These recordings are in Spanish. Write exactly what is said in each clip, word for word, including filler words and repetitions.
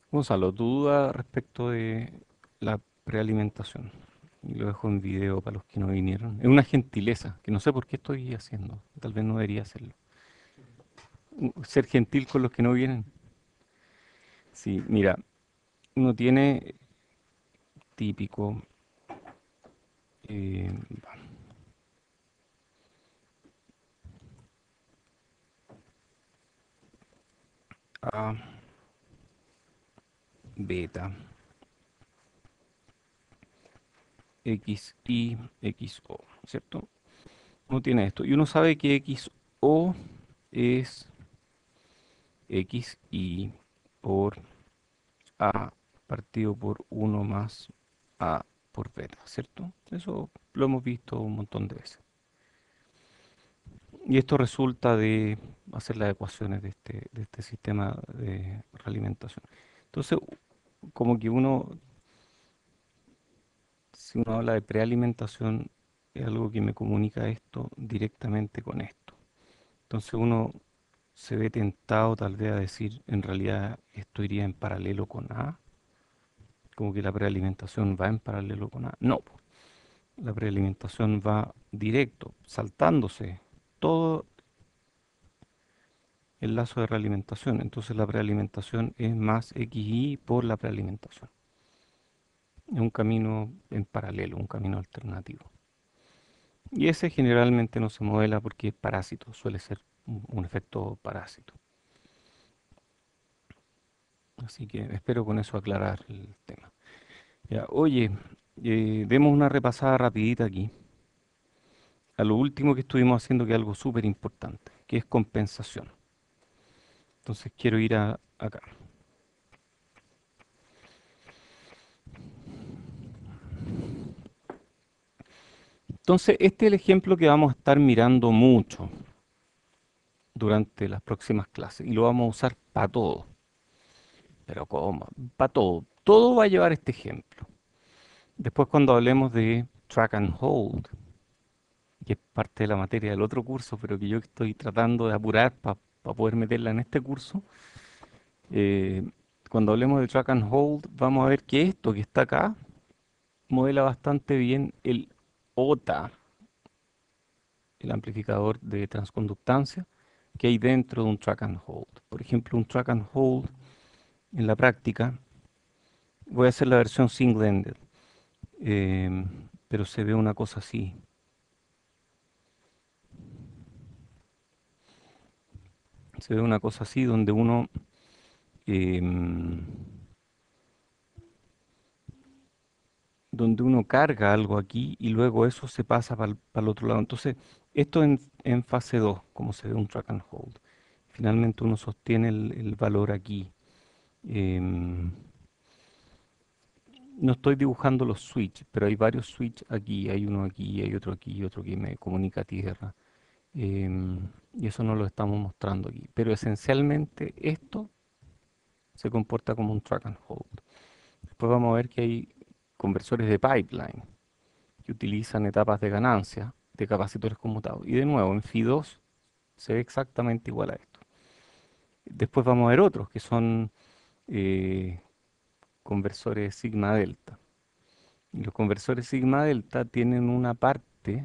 Gonzalo, tu duda respecto de la prealimentación. Y lo dejo en video para los que no vinieron. Es una gentileza, que no sé por qué estoy haciendo. Tal vez no debería hacerlo. U- Ser gentil con los que no vienen. Sí, mira, uno tiene típico eh, A, beta, X, Y, X, O, ¿cierto? Uno tiene esto. Y uno sabe que X, O es X, Y por A partido por uno más A por beta, ¿cierto? Eso lo hemos visto un montón de veces. Y esto resulta de hacer las ecuaciones de este, de este sistema de realimentación. Entonces, como que uno, si uno habla de prealimentación, es algo que me comunica esto directamente con esto. Entonces uno se ve tentado tal vez a decir, en realidad esto iría en paralelo con A, como que la prealimentación va en paralelo con A. No, po. La prealimentación va directo, saltándose todo el lazo de realimentación. Entonces la prealimentación es más X Y por la prealimentación. Es un camino en paralelo, un camino alternativo. Y ese generalmente no se modela porque es parásito, suele ser un, un efecto parásito. Así que espero con eso aclarar el tema. Ya, oye, eh, demos una repasada rapidita aquí a lo último que estuvimos haciendo, que es algo súper importante, que es compensación. Entonces quiero ir a acá. Entonces, este es el ejemplo que vamos a estar mirando mucho durante las próximas clases y lo vamos a usar para todo. Pero ¿cómo? Para todo. Todo va a llevar este ejemplo. Después cuando hablemos de track and hold, que es parte de la materia del otro curso, pero que yo estoy tratando de apurar para poder meterla en este curso, eh, cuando hablemos de track and hold, vamos a ver que esto que está acá modela bastante bien el O T A, el amplificador de transconductancia, que hay dentro de un track and hold. Por ejemplo, un track and hold en la práctica, voy a hacer la versión single-ended, eh, pero se ve una cosa así. Se ve una cosa así donde uno em, donde uno carga algo aquí y luego eso se pasa para el otro lado. Entonces, esto en, en fase dos, como se ve un track and hold. Finalmente uno sostiene el, el valor aquí. Em, no estoy dibujando los switches, pero hay varios switches aquí, hay uno aquí, hay otro aquí y otro que me comunica a tierra. Em, y eso no lo estamos mostrando aquí. Pero esencialmente esto se comporta como un track and hold. Después vamos a ver que hay conversores de pipeline que utilizan etapas de ganancia de capacitores conmutados. Y de nuevo, en F I dos se ve exactamente igual a esto. Después vamos a ver otros que son eh, conversores sigma delta. Y los conversores sigma delta tienen una parte,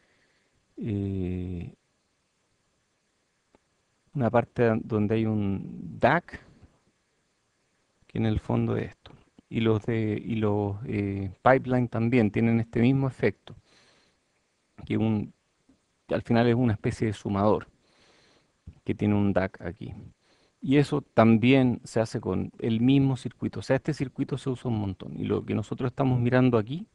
eh, una parte donde hay un D A C, que en el fondo es esto. Y los de y los eh, pipeline también tienen este mismo efecto, que, un, que al final es una especie de sumador que tiene un D A C aquí. Y eso también se hace con el mismo circuito. O sea, este circuito se usa un montón. Y lo que nosotros estamos mirando aquí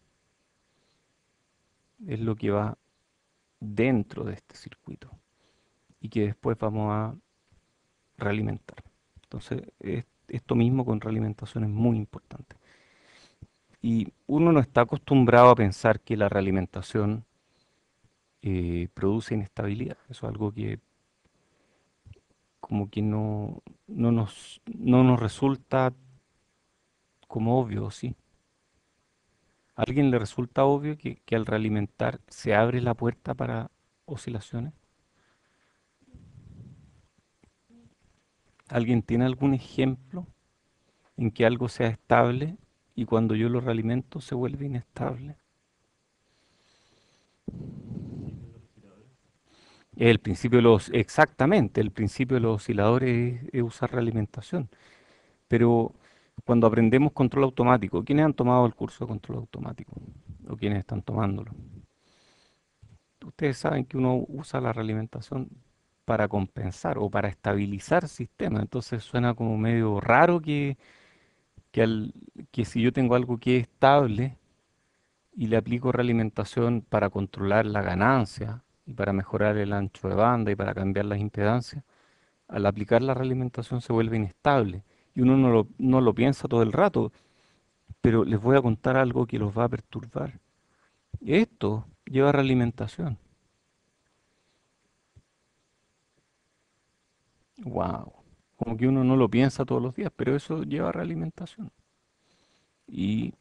es lo que va dentro de este circuito y que después vamos a realimentar. Entonces, es- esto mismo con realimentación es muy importante. Y uno no está acostumbrado a pensar que la realimentación eh, produce inestabilidad. Eso es algo que como que no, no nos, no nos resulta como obvio, ¿sí? ¿A alguien le resulta obvio que, que al realimentar se abre la puerta para oscilaciones? ¿Alguien tiene algún ejemplo? en que algo sea estable y cuando yo lo realimento se vuelve inestable. El principio de los, exactamente, el principio de los osciladores es, es usar realimentación. Pero cuando aprendemos control automático, ¿quiénes han tomado el curso de control automático? ¿O quiénes están tomándolo? Ustedes saben que uno usa la realimentación para compensar o para estabilizar sistemas. Entonces suena como medio raro que, que, al- que si yo tengo algo que es estable y le aplico realimentación para controlar la ganancia y para mejorar el ancho de banda y para cambiar las impedancias, al aplicar la realimentación se vuelve inestable. Y uno no lo, no lo piensa todo el rato, pero les voy a contar algo que los va a perturbar. Esto lleva realimentación. Wow. Como que uno no lo piensa todos los días, pero eso lleva realimentación. Y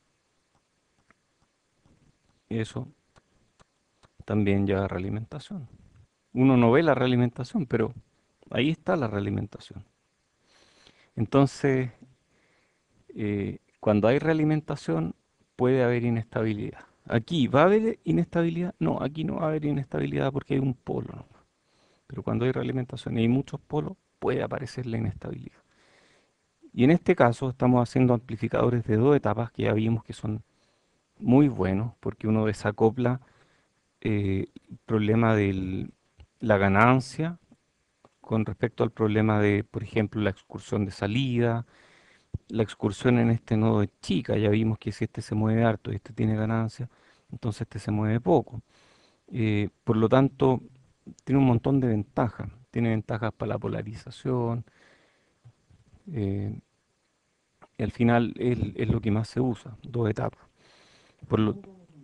eso también lleva realimentación. Uno no ve la realimentación, pero ahí está la realimentación. Entonces, eh, cuando hay realimentación, puede haber inestabilidad. Aquí, ¿va a haber inestabilidad? No, aquí no va a haber inestabilidad porque hay un polo, ¿no? Pero cuando hay realimentación y hay muchos polos, puede aparecer la inestabilidad. Y en este caso estamos haciendo amplificadores de dos etapas que ya vimos que son muy buenos porque uno desacopla eh, el problema de la ganancia con respecto al problema de, por ejemplo, la excursión de salida. La excursión en este nodo es chica, ya vimos que si este se mueve harto y este tiene ganancia, entonces este se mueve poco. Eh, por lo tanto, tiene un montón de ventajas. Tiene ventajas para la polarización, eh, y al final es, es lo que más se usa, dos etapas. Por lo,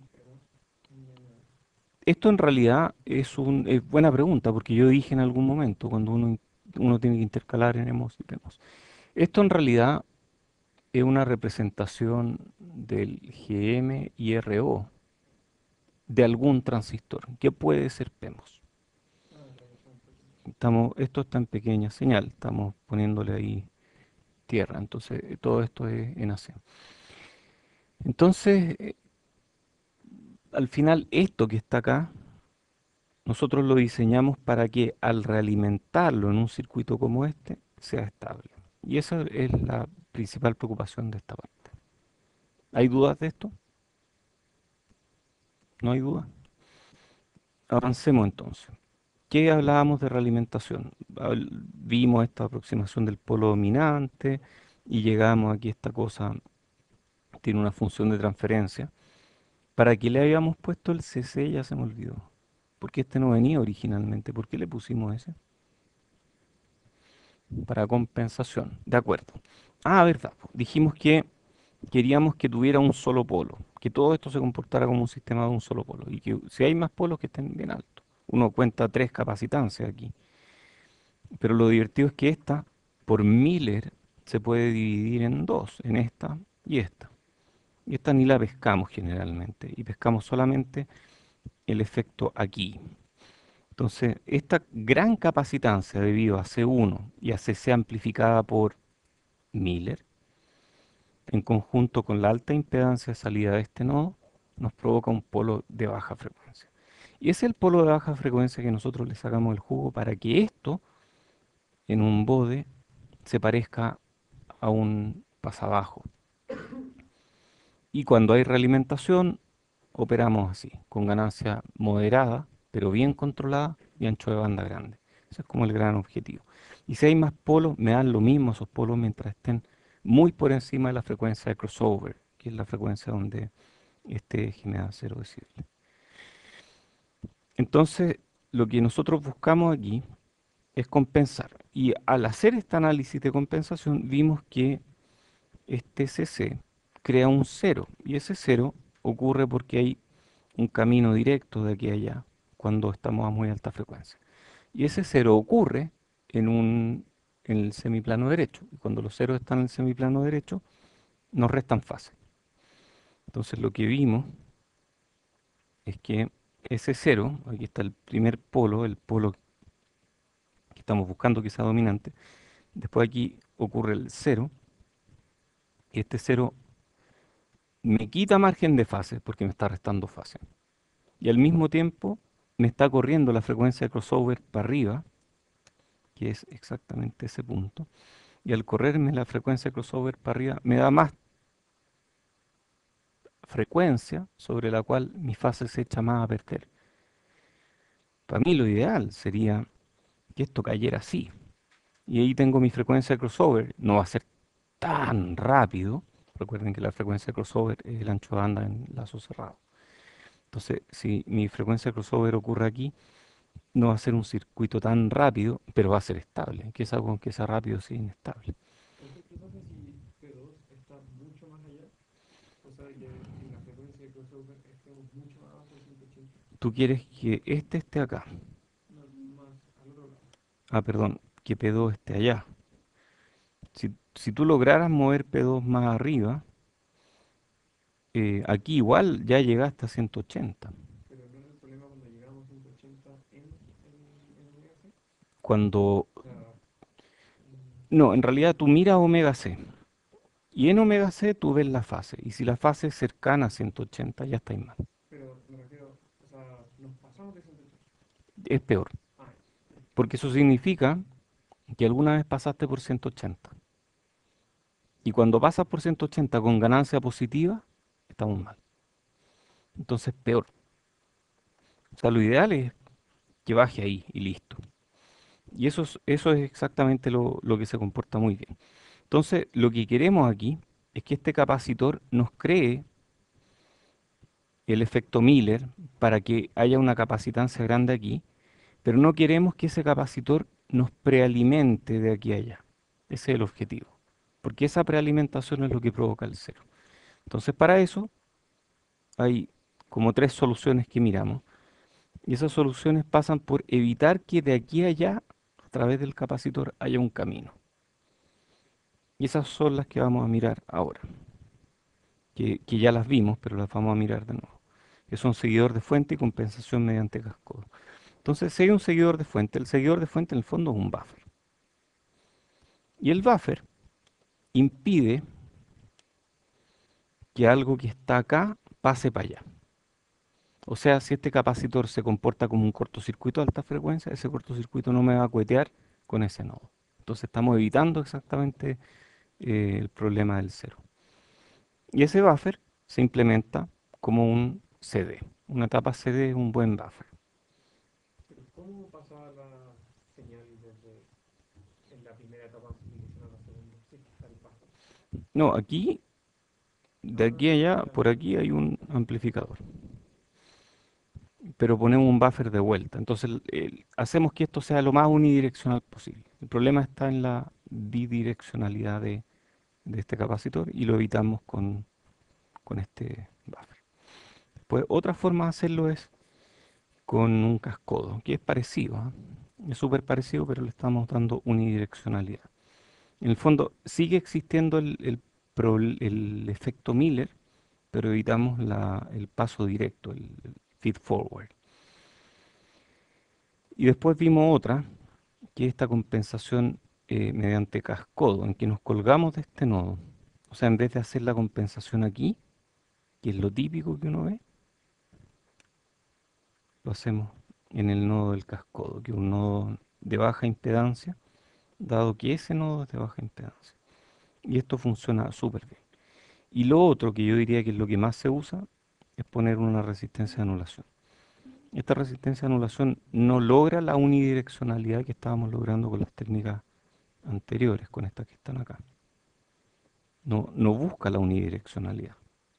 esto en realidad es una buena pregunta, porque yo dije en algún momento, cuando uno, in- uno tiene que intercalar en hemos y demos. Esto en realidad es una representación del G M y R O de algún transistor, que puede ser PEMOS. Estamos, esto está en pequeña señal, estamos poniéndole ahí tierra, entonces eh, todo esto es en acción. Entonces, eh, al final, esto que está acá, nosotros lo diseñamos para que al realimentarlo en un circuito como este, sea estable. Y esa es la principal preocupación de esta parte. ¿Hay dudas de esto? ¿No hay dudas? Avancemos entonces. ¿Qué hablábamos de realimentación? Habl- Vimos esta aproximación del polo dominante y llegamos aquí a esta cosa, tiene una función de transferencia. ¿Para qué le habíamos puesto el C C? Ya se me olvidó. Porque este no venía originalmente. ¿Por qué le pusimos ese? Para compensación. De acuerdo. Ah, verdad, po. Dijimos que queríamos que tuviera un solo polo, que todo esto se comportara como un sistema de un solo polo y que si hay más polos que estén bien altos. Uno cuenta tres capacitancias aquí, pero lo divertido es que esta, por Miller, se puede dividir en dos, en esta y esta. Y esta ni la pescamos generalmente, y pescamos solamente el efecto aquí. Entonces, esta gran capacitancia debido a C uno y a C C amplificada por Miller, en conjunto con la alta impedancia de salida de este nodo, nos provoca un polo de baja frecuencia. Y ese es el polo de baja frecuencia que nosotros le sacamos el jugo para que esto, en un bode, se parezca a un pasabajo. Y cuando hay realimentación, operamos así, con ganancia moderada, pero bien controlada y ancho de banda grande. Ese es como el gran objetivo. Y si hay más polos, me dan lo mismo esos polos mientras estén muy por encima de la frecuencia de crossover, que es la frecuencia donde este eje me da cero decibeles. Entonces, lo que nosotros buscamos aquí es compensar. Y al hacer este análisis de compensación, vimos que este C C crea un cero. Y ese cero ocurre porque hay un camino directo de aquí a allá cuando estamos a muy alta frecuencia. Y ese cero ocurre en un, en el semiplano derecho. Y cuando los ceros están en el semiplano derecho, nos restan fase. Entonces lo que vimos es que ese cero, aquí está el primer polo, el polo que estamos buscando que sea dominante, después aquí ocurre el cero, Y este cero me quita margen de fase porque me está restando fase. Y al mismo tiempo me está corriendo la frecuencia de crossover para arriba, que es exactamente ese punto. Y al correrme la frecuencia de crossover para arriba, me da más frecuencia sobre la cual mi fase se echa más a perder. Para mí lo ideal sería que esto cayera así. Y ahí tengo mi frecuencia de crossover. No va a ser tan rápido. Recuerden que la frecuencia de crossover es el ancho de banda en lazo cerrado. Entonces, si mi frecuencia de crossover ocurre aquí, no va a ser un circuito tan rápido, pero va a ser estable. ¿Qué es algo que sea rápido si es inestable? Entonces, ¿qué pasa si P dos está mucho más allá? O sea, que en la frecuencia de crossover estemos mucho más abajo de ciento ochenta. Tú quieres que este esté acá. No, más al otro lado. Ah, perdón, que P dos esté allá. Si, si tú lograras mover P dos más arriba, eh, aquí igual ya llegaste a ciento ochenta. Pero no es el problema cuando llegamos a ciento ochenta en, en, en omega C. Cuando... O sea, mm, No, en realidad tú miras omega C. Y en omega C tú ves la fase. Y si la fase es cercana a ciento ochenta, ya está mal. pero me refiero, o sea, nos pasamos de ciento ochenta. Es peor. Ah, ya. Porque eso significa que alguna vez pasaste por ciento ochenta. Y cuando pasas por ciento ochenta con ganancia positiva, estamos mal. Entonces, peor. O sea, lo ideal es que baje ahí y listo. Y eso es, eso es exactamente lo, lo que se comporta muy bien. Entonces, lo que queremos aquí es que este capacitor nos cree el efecto Miller para que haya una capacitancia grande aquí, pero no queremos que ese capacitor nos prealimente de aquí a allá. Ese es el objetivo. Porque esa prealimentación es lo que provoca el cero. Entonces, para eso hay como tres soluciones que miramos. Y esas soluciones pasan por evitar que de aquí a allá, a través del capacitor, haya un camino. Y esas son las que vamos a mirar ahora, que, que ya las vimos, pero las vamos a mirar de nuevo, que son seguidor de fuente y compensación mediante cascodo. Entonces, si hay un seguidor de fuente, el seguidor de fuente en el fondo es un buffer. Y el buffer impide que algo que está acá pase para allá. O sea, si este capacitor se comporta como un cortocircuito de alta frecuencia, ese cortocircuito no me va a cuetear con ese nodo. Entonces estamos evitando exactamente eh, el problema del cero. Y ese buffer se implementa como un C D. Una etapa C D es un buen buffer. Pero ¿cómo pasa la señal desde en la primera etapa dirección a la segunda? Si es que está el buffer. No, aquí, de Ah, aquí a allá, ya. por aquí hay un amplificador. Pero ponemos un buffer de vuelta. Entonces el- el- hacemos que esto sea lo más unidireccional posible. El problema está en la bidireccionalidad de, de este capacitor y lo evitamos con, con este buffer. Pues otra forma de hacerlo es con un cascodo, que es parecido, ¿ah? Es súper parecido, pero le estamos dando unidireccionalidad. En el fondo sigue existiendo el, el prol- el efecto Miller, pero evitamos la- el paso directo, el, el feed forward. Y después vimos otra, que es esta compensación eh, mediante cascodo, en que nos colgamos de este nodo. O sea, en vez de hacer la compensación aquí, que es lo típico que uno ve, lo hacemos en el nodo del cascodo, que es un nodo de baja impedancia, dado que ese nodo es de baja impedancia. Y esto funciona súper bien. Y lo otro que yo diría que es lo que más se usa es poner una resistencia de anulación. Esta resistencia de anulación no logra la unidireccionalidad que estábamos logrando con las técnicas anteriores, con estas que están acá. No, no busca la unidireccionalidad.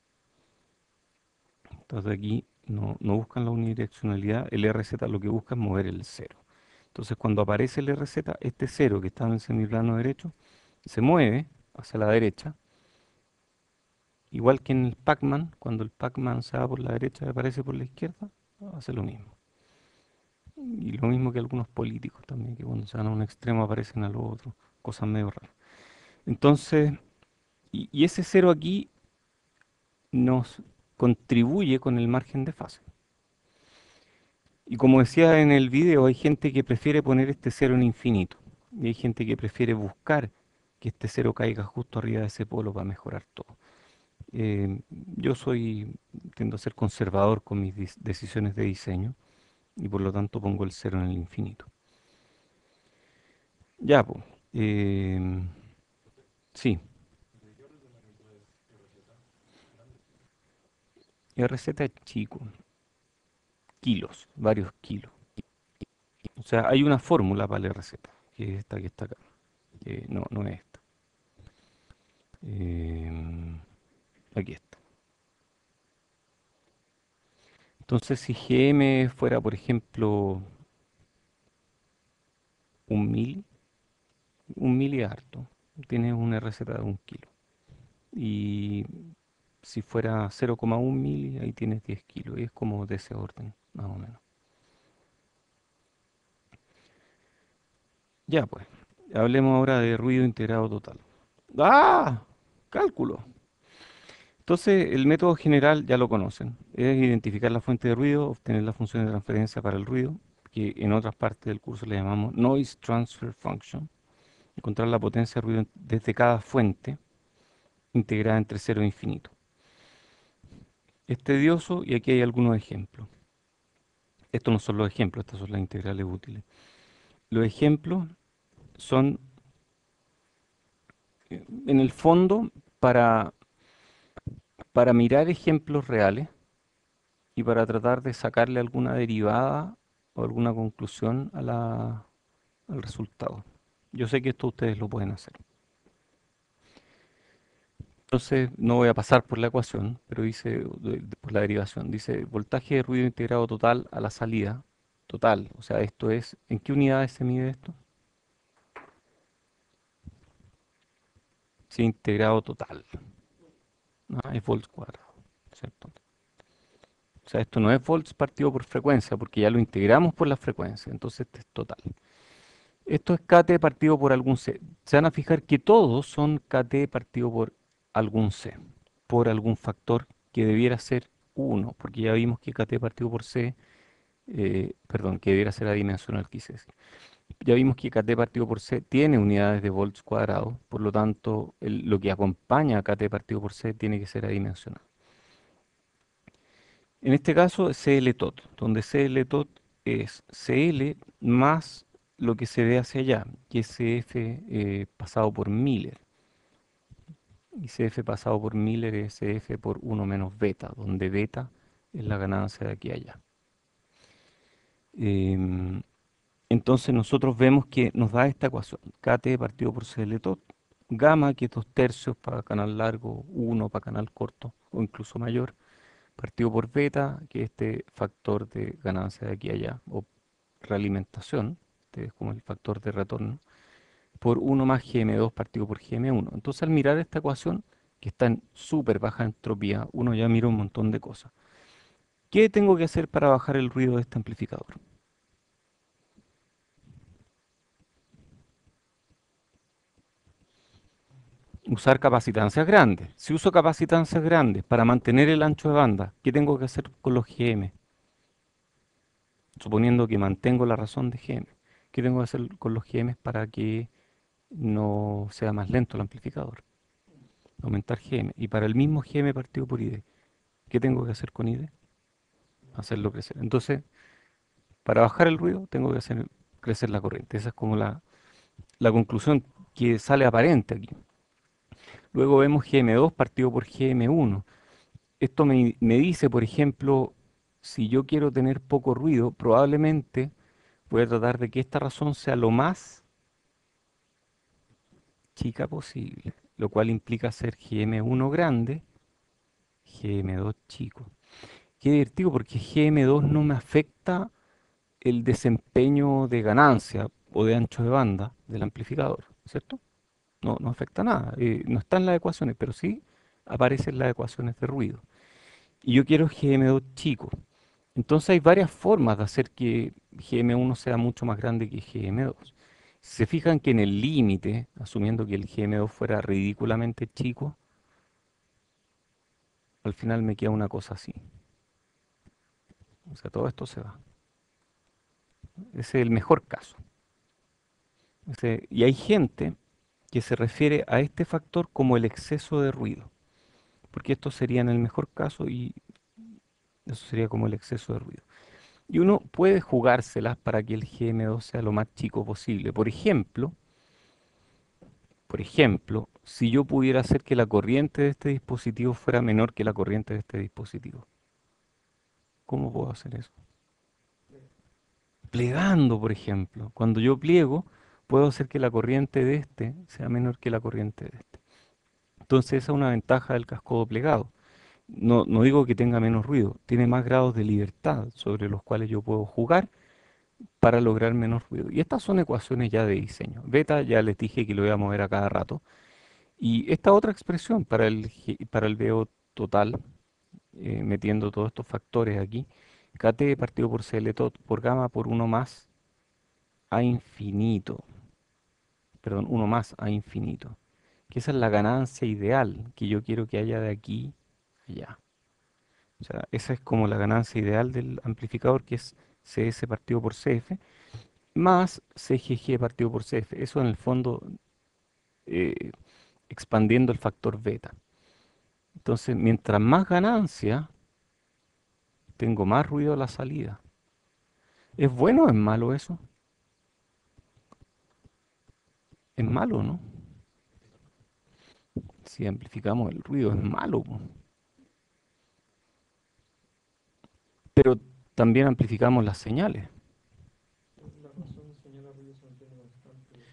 Entonces aquí no, no buscan la unidireccionalidad. El R Z lo que busca es mover el cero. Entonces cuando aparece el R Z, este cero que está en el semiplano derecho, se mueve hacia la derecha. Igual que en el Pac-Man, cuando el Pac-Man se va por la derecha y aparece por la izquierda, hace lo mismo. Y lo mismo que algunos políticos también, que cuando se van a un extremo aparecen al otro, cosas medio raras. Entonces, y, y ese cero aquí nos contribuye con el margen de fase. Y como decía en el video, hay gente que prefiere poner este cero en infinito. Y hay gente que prefiere buscar que este cero caiga justo arriba de ese polo para mejorar todo. Eh, yo soy, tiendo a ser conservador con mis dis- decisiones de diseño y por lo tanto pongo el cero en el infinito. Ya, pues. em, sí, Medidores de magnitudes R Z grandes. R Z es chico, kilos, varios kilos. O sea, hay una fórmula para la R Z, que es esta que está acá, que no, no es esta. Em, aquí está. Entonces, si G M fuera, por ejemplo, un mil, un mil y harto, tienes una R Z de un kilo. Y si fuera cero coma uno mil, ahí tienes diez kilos. Y es como de ese orden, más o menos. Ya, pues. Hablemos ahora de ruido integrado total. ¡Ah! Cálculo. Entonces, el método general ya lo conocen. Es identificar la fuente de ruido, obtener la función de transferencia para el ruido, que en otras partes del curso le llamamos Noise Transfer Function. Encontrar la potencia de ruido desde cada fuente, integrada entre cero e infinito. Es tedioso y aquí hay algunos ejemplos. Estos no son los ejemplos, estas son las integrales útiles. Los ejemplos son, eh, en el fondo, para, para mirar ejemplos reales y para tratar de sacarle alguna derivada o alguna conclusión a la- al resultado. Yo sé que esto ustedes lo pueden hacer. Entonces, no voy a pasar por la ecuación, pero dice, de- de- por la derivación, dice voltaje de ruido integrado total a la salida, total, o sea, esto es, ¿en qué unidades se mide esto? Sí, integrado total, ¿no? Es volts cuadrados, ¿cierto? O sea, esto no es volts partido por frecuencia, porque ya lo integramos por la frecuencia, entonces este es total. Esto es K T partido por algún C. Se van a fijar que todos son K T partido por algún C, por algún factor que debiera ser uno, porque ya vimos que K T partido por C, eh, perdón, que debiera ser adimensional, quise decir. Ya vimos que K T partido por C tiene unidades de volts cuadrados, por lo tanto, el- lo que acompaña a K T partido por C tiene que ser adimensional. En este caso es C L tot, donde C L tot es C L más lo que se ve hacia allá, que es C F eh, pasado por Miller. Y C F pasado por Miller es C F por uno menos beta, donde beta es la ganancia de aquí a allá. Em, entonces nosotros vemos que nos da esta ecuación, K T partido por C L tot, gamma, que es dos tercios para canal largo, uno para canal corto o incluso mayor, partido por beta, que es este factor de ganancia de aquí a allá, o realimentación, este es como el factor de retorno, por uno más G M dos partido por G M uno. Entonces al mirar esta ecuación, que está en súper baja entropía, uno ya mira un montón de cosas. ¿Qué tengo que hacer para bajar el ruido de este amplificador? Usar capacitancias grandes. Si uso capacitancias grandes para mantener el ancho de banda, ¿qué tengo que hacer con los G M? Suponiendo que mantengo la razón de G M. ¿Qué tengo que hacer con los G M para que no sea más lento el amplificador? Aumentar G M. Y para el mismo G M partido por I D, ¿qué tengo que hacer con I D? Hacerlo crecer. Entonces, para bajar el ruido, tengo que hacer crecer la corriente. Esa es como la, la conclusión que sale aparente aquí. Luego vemos G M dos partido por G M uno. Esto me, me dice, por ejemplo, si yo quiero tener poco ruido, probablemente voy a tratar de que esta razón sea lo más chica posible, lo cual implica hacer G M uno grande, G M dos chico. Qué divertido porque G M dos no me afecta el desempeño de ganancia o de ancho de banda del amplificador, ¿cierto? No, no afecta nada. Eh, no están las ecuaciones, pero sí aparecen las ecuaciones de ruido. Y yo quiero G M dos chico. Entonces hay varias formas de hacer que G M uno sea mucho más grande que G M dos. Si se fijan que en el límite, asumiendo que el G M dos fuera ridículamente chico, al final me queda una cosa así. O sea, todo esto se va. Ese es el mejor caso. Ese- y hay gente que se refiere a este factor como el exceso de ruido, porque esto sería en el mejor caso y eso sería como el exceso de ruido. Y uno puede jugárselas para que el G M dos sea lo más chico posible. Por ejemplo, por ejemplo, si yo pudiera hacer que la corriente de este dispositivo fuera menor que la corriente de este dispositivo, ¿cómo puedo hacer eso? Sí. Plegando, por ejemplo. Cuando yo pliego, puedo hacer que la corriente de este sea menor que la corriente de este. Entonces esa es una ventaja del cascodo plegado. No, no digo que tenga menos ruido, tiene más grados de libertad sobre los cuales yo puedo jugar para lograr menos ruido. Y estas son ecuaciones ya de diseño. Beta ya les dije que lo voy a mover a cada rato. Y esta otra expresión para el, G- para el V O total, eh, metiendo todos estos factores aquí, K T partido por C L tot por gamma por uno más a infinito, perdón, uno más a infinito, que esa es la ganancia ideal que yo quiero que haya de aquí a allá. O sea, esa es como la ganancia ideal del amplificador, que es C S partido por C F, más C G G partido por C F. Eso en el fondo eh, expandiendo el factor beta. Entonces, mientras más ganancia, tengo más ruido a la salida. ¿Es bueno o es malo eso? Es malo, ¿no? Si amplificamos el ruido, es malo, po. Pero también amplificamos las señales. Entonces, la razón señala ruido se mantiene constante.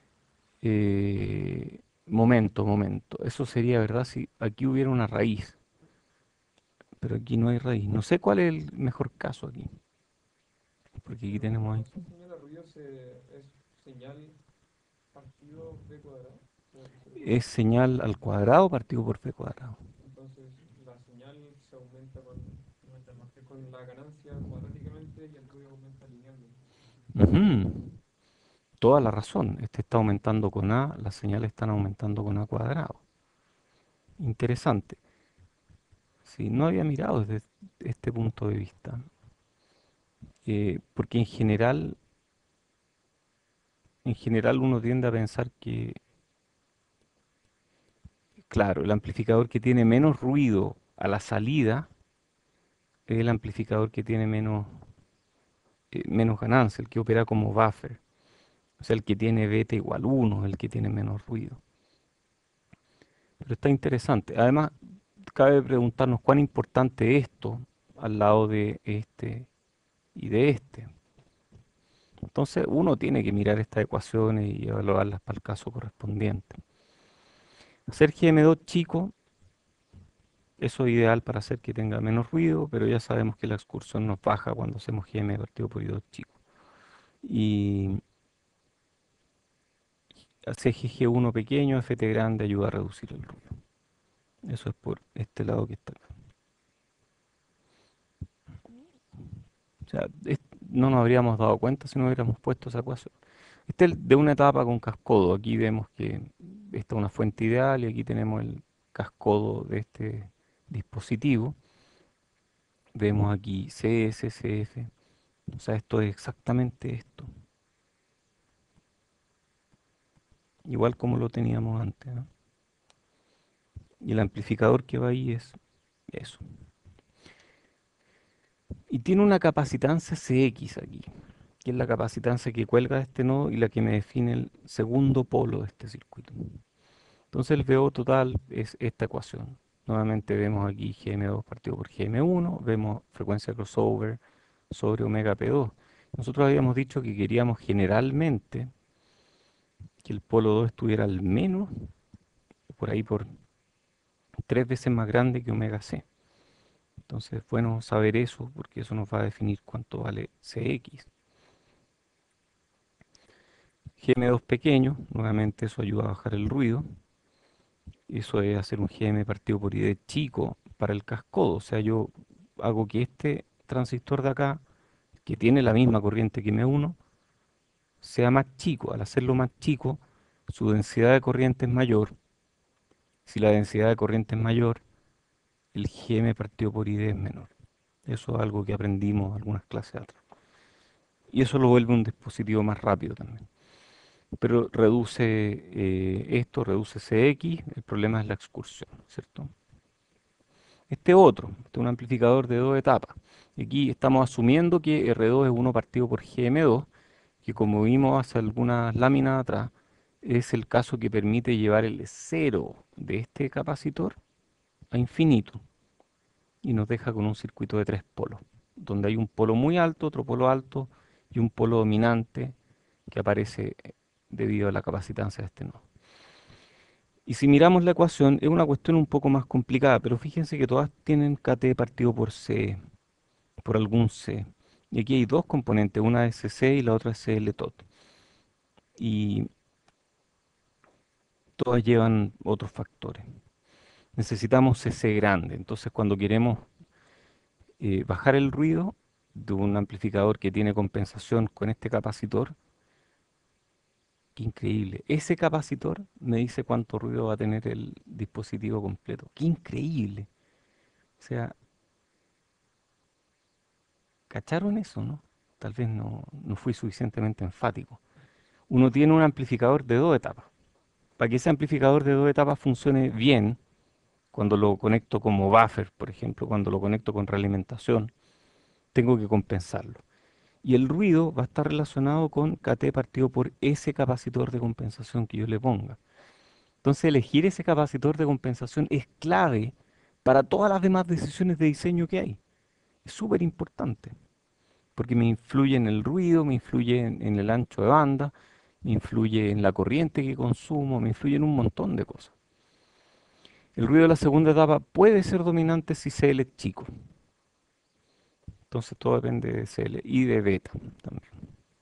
Eh, momento, momento. Eso sería verdad si aquí hubiera una raíz, pero aquí no hay raíz. No sé cuál es el mejor caso aquí, porque aquí Pero la tenemos ahí. razón señala ruido se, es señal partido b cuadrado. ¿Cómo que se llama? Es señal al cuadrado partido por p cuadrado. Entonces, la señal se aumenta con, con la ganancia cuadráticamente y el ruido aumenta linealmente. Ujú, toda la razón. Este está aumentando con A, las señales están aumentando con A cuadrado. Interesante. Sí, no había mirado desde este punto de vista. Eh, porque en general, en general uno tiende a pensar que, claro, el amplificador que tiene menos ruido a la salida es el amplificador que tiene menos, eh, menos ganancia, el que opera como buffer. O sea, el que tiene beta igual uno, el que tiene menos ruido. Pero está interesante. Además, cabe preguntarnos cuán importante es esto al lado de este y de este. Entonces, uno tiene que mirar estas ecuaciones y evaluarlas para el caso correspondiente. Hacer G M dos chico, eso es ideal para hacer que tenga menos ruido, pero ya sabemos que la excursión nos baja cuando hacemos G M partido por I dos chico. Y hacer G G uno pequeño, F T grande, ayuda a reducir el ruido. Eso es por este lado que está acá. O sea, es- no nos habríamos dado cuenta si no hubiéramos puesto esa ecuación. Este es el de una etapa con cascodo. Aquí vemos que esta es una fuente ideal y aquí tenemos el cascodo de este dispositivo. Vemos aquí C S, C F. O sea, esto es exactamente esto. Igual como lo teníamos antes, ¿no? Y el amplificador que va ahí es eso. Y tiene una capacitancia C X aquí, que es la capacitancia que cuelga de este nodo y la que me define el segundo polo de este circuito. Entonces el V O total es esta ecuación. Nuevamente vemos aquí G M dos partido por G M uno, vemos frecuencia crossover sobre omega P dos. Nosotros habíamos dicho que queríamos generalmente que el polo dos estuviera al menos por ahí por tres veces más grande que omega C. Entonces es bueno saber eso porque eso nos va a definir cuánto vale C X. G M dos pequeño, nuevamente eso ayuda a bajar el ruido. Eso es hacer un G M partido por I D chico para el cascodo. O sea, yo hago que este transistor de acá, que tiene la misma corriente que M uno, sea más chico. Al hacerlo más chico, su densidad de corriente es mayor. Si la densidad de corriente es mayor, el G M partido por I D es menor. Eso es algo que aprendimos en algunas clases atrás. Y eso lo vuelve un dispositivo más rápido también. pero reduce eh, esto, reduce C X, el problema es la excursión, ¿cierto? Este otro, este es un amplificador de dos etapas. Y aquí estamos asumiendo que R dos es uno partido por G M dos, que como vimos hace algunas láminas atrás, es el caso que permite llevar el cero de este capacitor a infinito y nos deja con un circuito de tres polos, donde hay un polo muy alto, otro polo alto y un polo dominante que aparece eh, debido a la capacitancia de este nodo. Y si miramos la ecuación, es una cuestión un poco más complicada, pero fíjense que todas tienen K T partido por C, por algún C. Y aquí hay dos componentes, una es C y la otra es C L tot. Y todas llevan otros factores. Necesitamos C C grande, entonces cuando queremos eh, bajar el ruido de un amplificador que tiene compensación con este capacitor, qué increíble. Ese capacitor me dice cuánto ruido va a tener el dispositivo completo. Qué increíble. O sea, ¿cacharon eso, no? Tal vez no, no fui suficientemente enfático. Uno tiene un amplificador de dos etapas. Para que ese amplificador de dos etapas funcione bien, cuando lo conecto como buffer, por ejemplo, cuando lo conecto con realimentación, tengo que compensarlo. Y el ruido va a estar relacionado con K T partido por ese capacitor de compensación que yo le ponga. Entonces, elegir ese capacitor de compensación es clave para todas las demás decisiones de diseño que hay. Es súper importante, porque me influye en el ruido, me influye en, en el ancho de banda, me influye en la corriente que consumo, me influye en un montón de cosas. El ruido de la segunda etapa puede ser dominante si C L es chico. Entonces todo depende de C L y de beta también.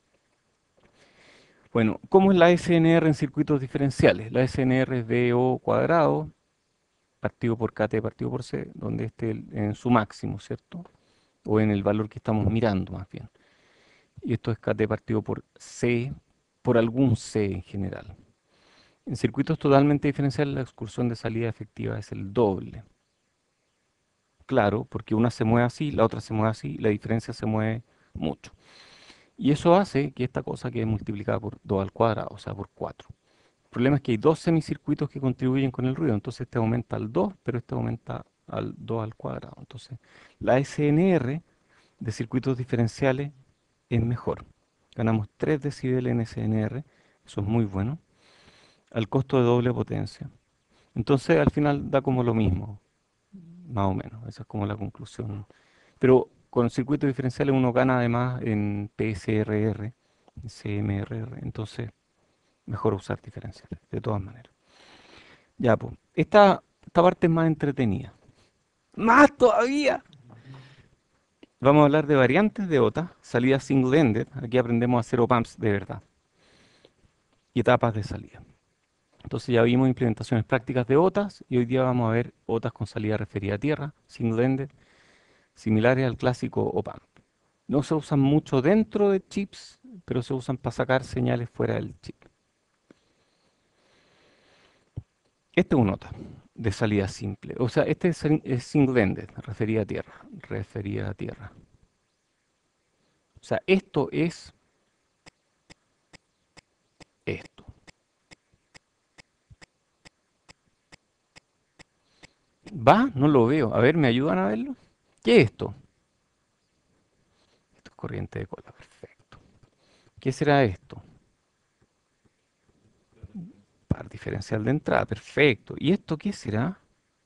Bueno, ¿cómo es la S N R en circuitos diferenciales? La S N R es V O cuadrado partido por K T partido por C, donde esté el- en su máximo, ¿cierto? O en el valor que estamos mirando más bien. Y esto es K T partido por C, por algún C en general. En circuitos totalmente diferenciales la excursión de salida efectiva es el doble. Claro, porque una se mueve así, la otra se mueve así, la diferencia se mueve mucho. Y eso hace que esta cosa quede multiplicada por dos al cuadrado, o sea, por cuatro. El problema es que hay dos semicircuitos que contribuyen con el ruido, entonces este aumenta al dos, pero este aumenta al dos al cuadrado. Entonces, la S N R de circuitos diferenciales es mejor. Ganamos tres decibeles en S N R, eso es muy bueno, al costo de doble potencia. Entonces, al final da como lo mismo, más o menos. Esa es como la conclusión. Pero con circuitos diferenciales uno gana además en P S R R, C M R R, entonces mejor usar diferenciales, de todas maneras. Ya, pues, esta, esta parte es más entretenida. ¡Más todavía! Vamos a hablar de variantes de O T A, salidas single-ended. Aquí aprendemos a hacer op-amps de verdad. Y etapas de salida. Entonces ya vimos implementaciones prácticas de O T As y hoy día vamos a ver O T As con salida referida a tierra, single-ended, similares al clásico op-amp. No se usan mucho dentro de chips, pero se usan para sacar señales fuera del chip. Este es un O T A de salida simple. O sea, este es, es single-ended, referida a tierra, referida a tierra. O sea, esto es esto. ¿Va? No lo veo. A ver, ¿me ayudan a verlo? ¿Qué es esto? Esto es corriente de cola, perfecto. ¿Qué será esto? Par diferencial de entrada, perfecto. ¿Y esto qué será?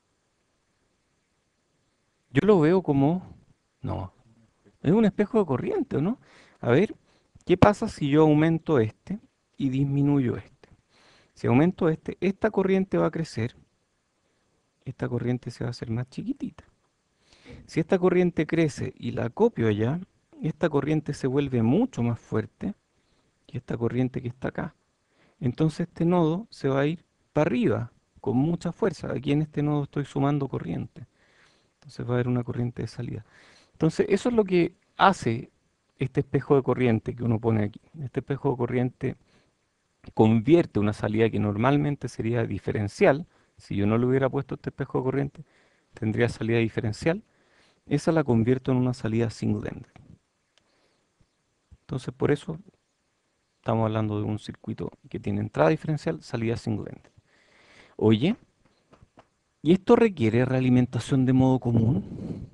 Yo lo veo como... No, es un espejo de corriente, ¿o no? A ver, ¿qué pasa si yo aumento este y disminuyo este? Si aumento este, esta corriente va a crecer, esta corriente se va a hacer más chiquitita. Si esta corriente crece y la copio allá, esta corriente se vuelve mucho más fuerte que esta corriente que está acá. Entonces este nodo se va a ir para arriba con mucha fuerza. Aquí en este nodo estoy sumando corriente. Entonces va a haber una corriente de salida. Entonces eso es lo que hace este espejo de corriente que uno pone aquí. Este espejo de corriente convierte una salida que normalmente sería diferencial. Si yo no le hubiera puesto este espejo de corriente, tendría salida diferencial. Esa la convierto en una salida single-ended. Entonces por eso Estamos hablando de un circuito que tiene entrada diferencial, salida single ended. Oye, ¿y esto requiere realimentación de modo común?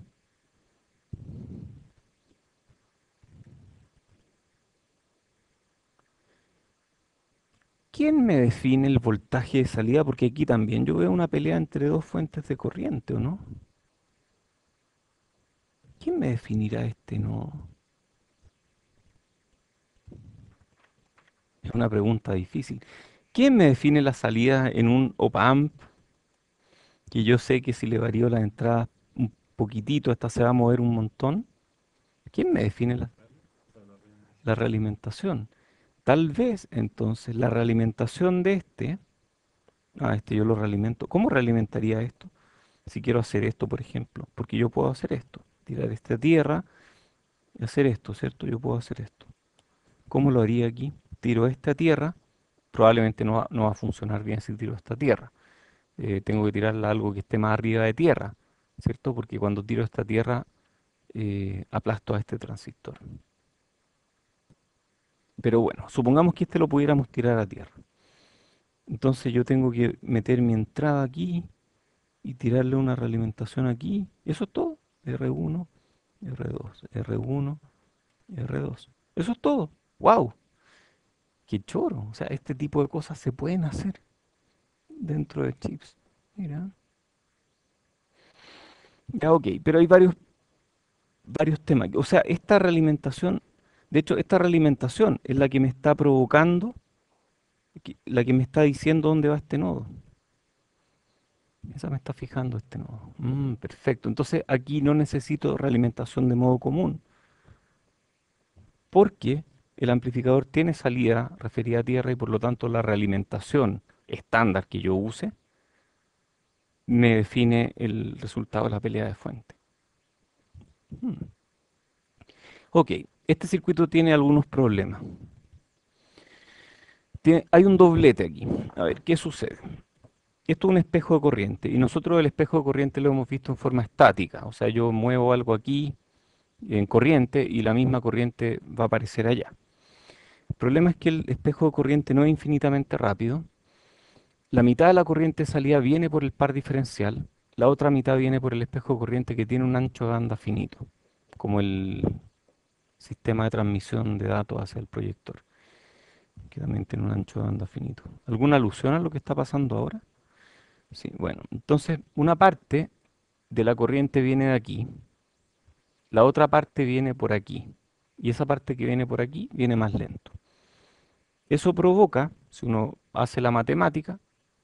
¿Quién me define el voltaje de salida? Porque aquí también yo veo una pelea entre dos fuentes de corriente, ¿o no? ¿Quién me definirá este nodo? Es una pregunta difícil. ¿Quién me define la salida en un op-amp que yo sé que si le varío la entrada un poquitito, esta se va a mover un montón? ¿Quién me define la, O sea, la la realimentación. realimentación? Tal vez entonces la realimentación de este, ah, este yo lo realimento. ¿Cómo realimentaría esto? Si quiero hacer esto, por ejemplo, porque yo puedo hacer esto, tirar esta tierra y hacer esto, ¿cierto? Yo puedo hacer esto. ¿Cómo lo haría aquí? Tiro esta tierra, probablemente no va, no va a funcionar bien si tiro esta tierra. Eh, tengo que tirarla a algo que esté más arriba de tierra, ¿cierto? Porque cuando tiro esta tierra, eh, aplasto a este transistor. Pero bueno, supongamos que este lo pudiéramos tirar a tierra. Entonces yo tengo que meter mi entrada aquí y tirarle una realimentación aquí. Eso es todo. R uno, R dos, R uno, R dos. Eso es todo. ¡Wow! ¡Qué choro! O sea, este tipo de cosas se pueden hacer dentro de chips. Mira. Ya, ok, pero hay varios, varios temas. O sea, esta realimentación, de hecho, esta realimentación es la que me está provocando, que- la que me está diciendo dónde va este nodo. Esa me está fijando este nodo. Mm, perfecto. Entonces aquí no necesito realimentación de modo común, porque el amplificador tiene salida referida a tierra y por lo tanto la realimentación estándar que yo use me define el resultado de la pelea de fuente. Mm. Ok, este circuito tiene algunos problemas. Tiene- hay un doblete aquí. A ver, ¿qué sucede? Esto es un espejo de corriente y nosotros el espejo de corriente lo hemos visto en forma estática. O sea, yo muevo algo aquí en corriente y la misma corriente va a aparecer allá. El problema es que el espejo de corriente no es infinitamente rápido. La mitad de la corriente de salida viene por el par diferencial, la otra mitad viene por el espejo de corriente que tiene un ancho de banda finito, como el sistema de transmisión de datos hacia el proyector, que también tiene un ancho de banda finito. ¿Alguna alusión a lo que está pasando ahora? Sí, bueno, entonces una parte de la corriente viene de aquí, la otra parte viene por aquí, y esa parte que viene por aquí viene más lento. Eso provoca, si uno hace la matemática,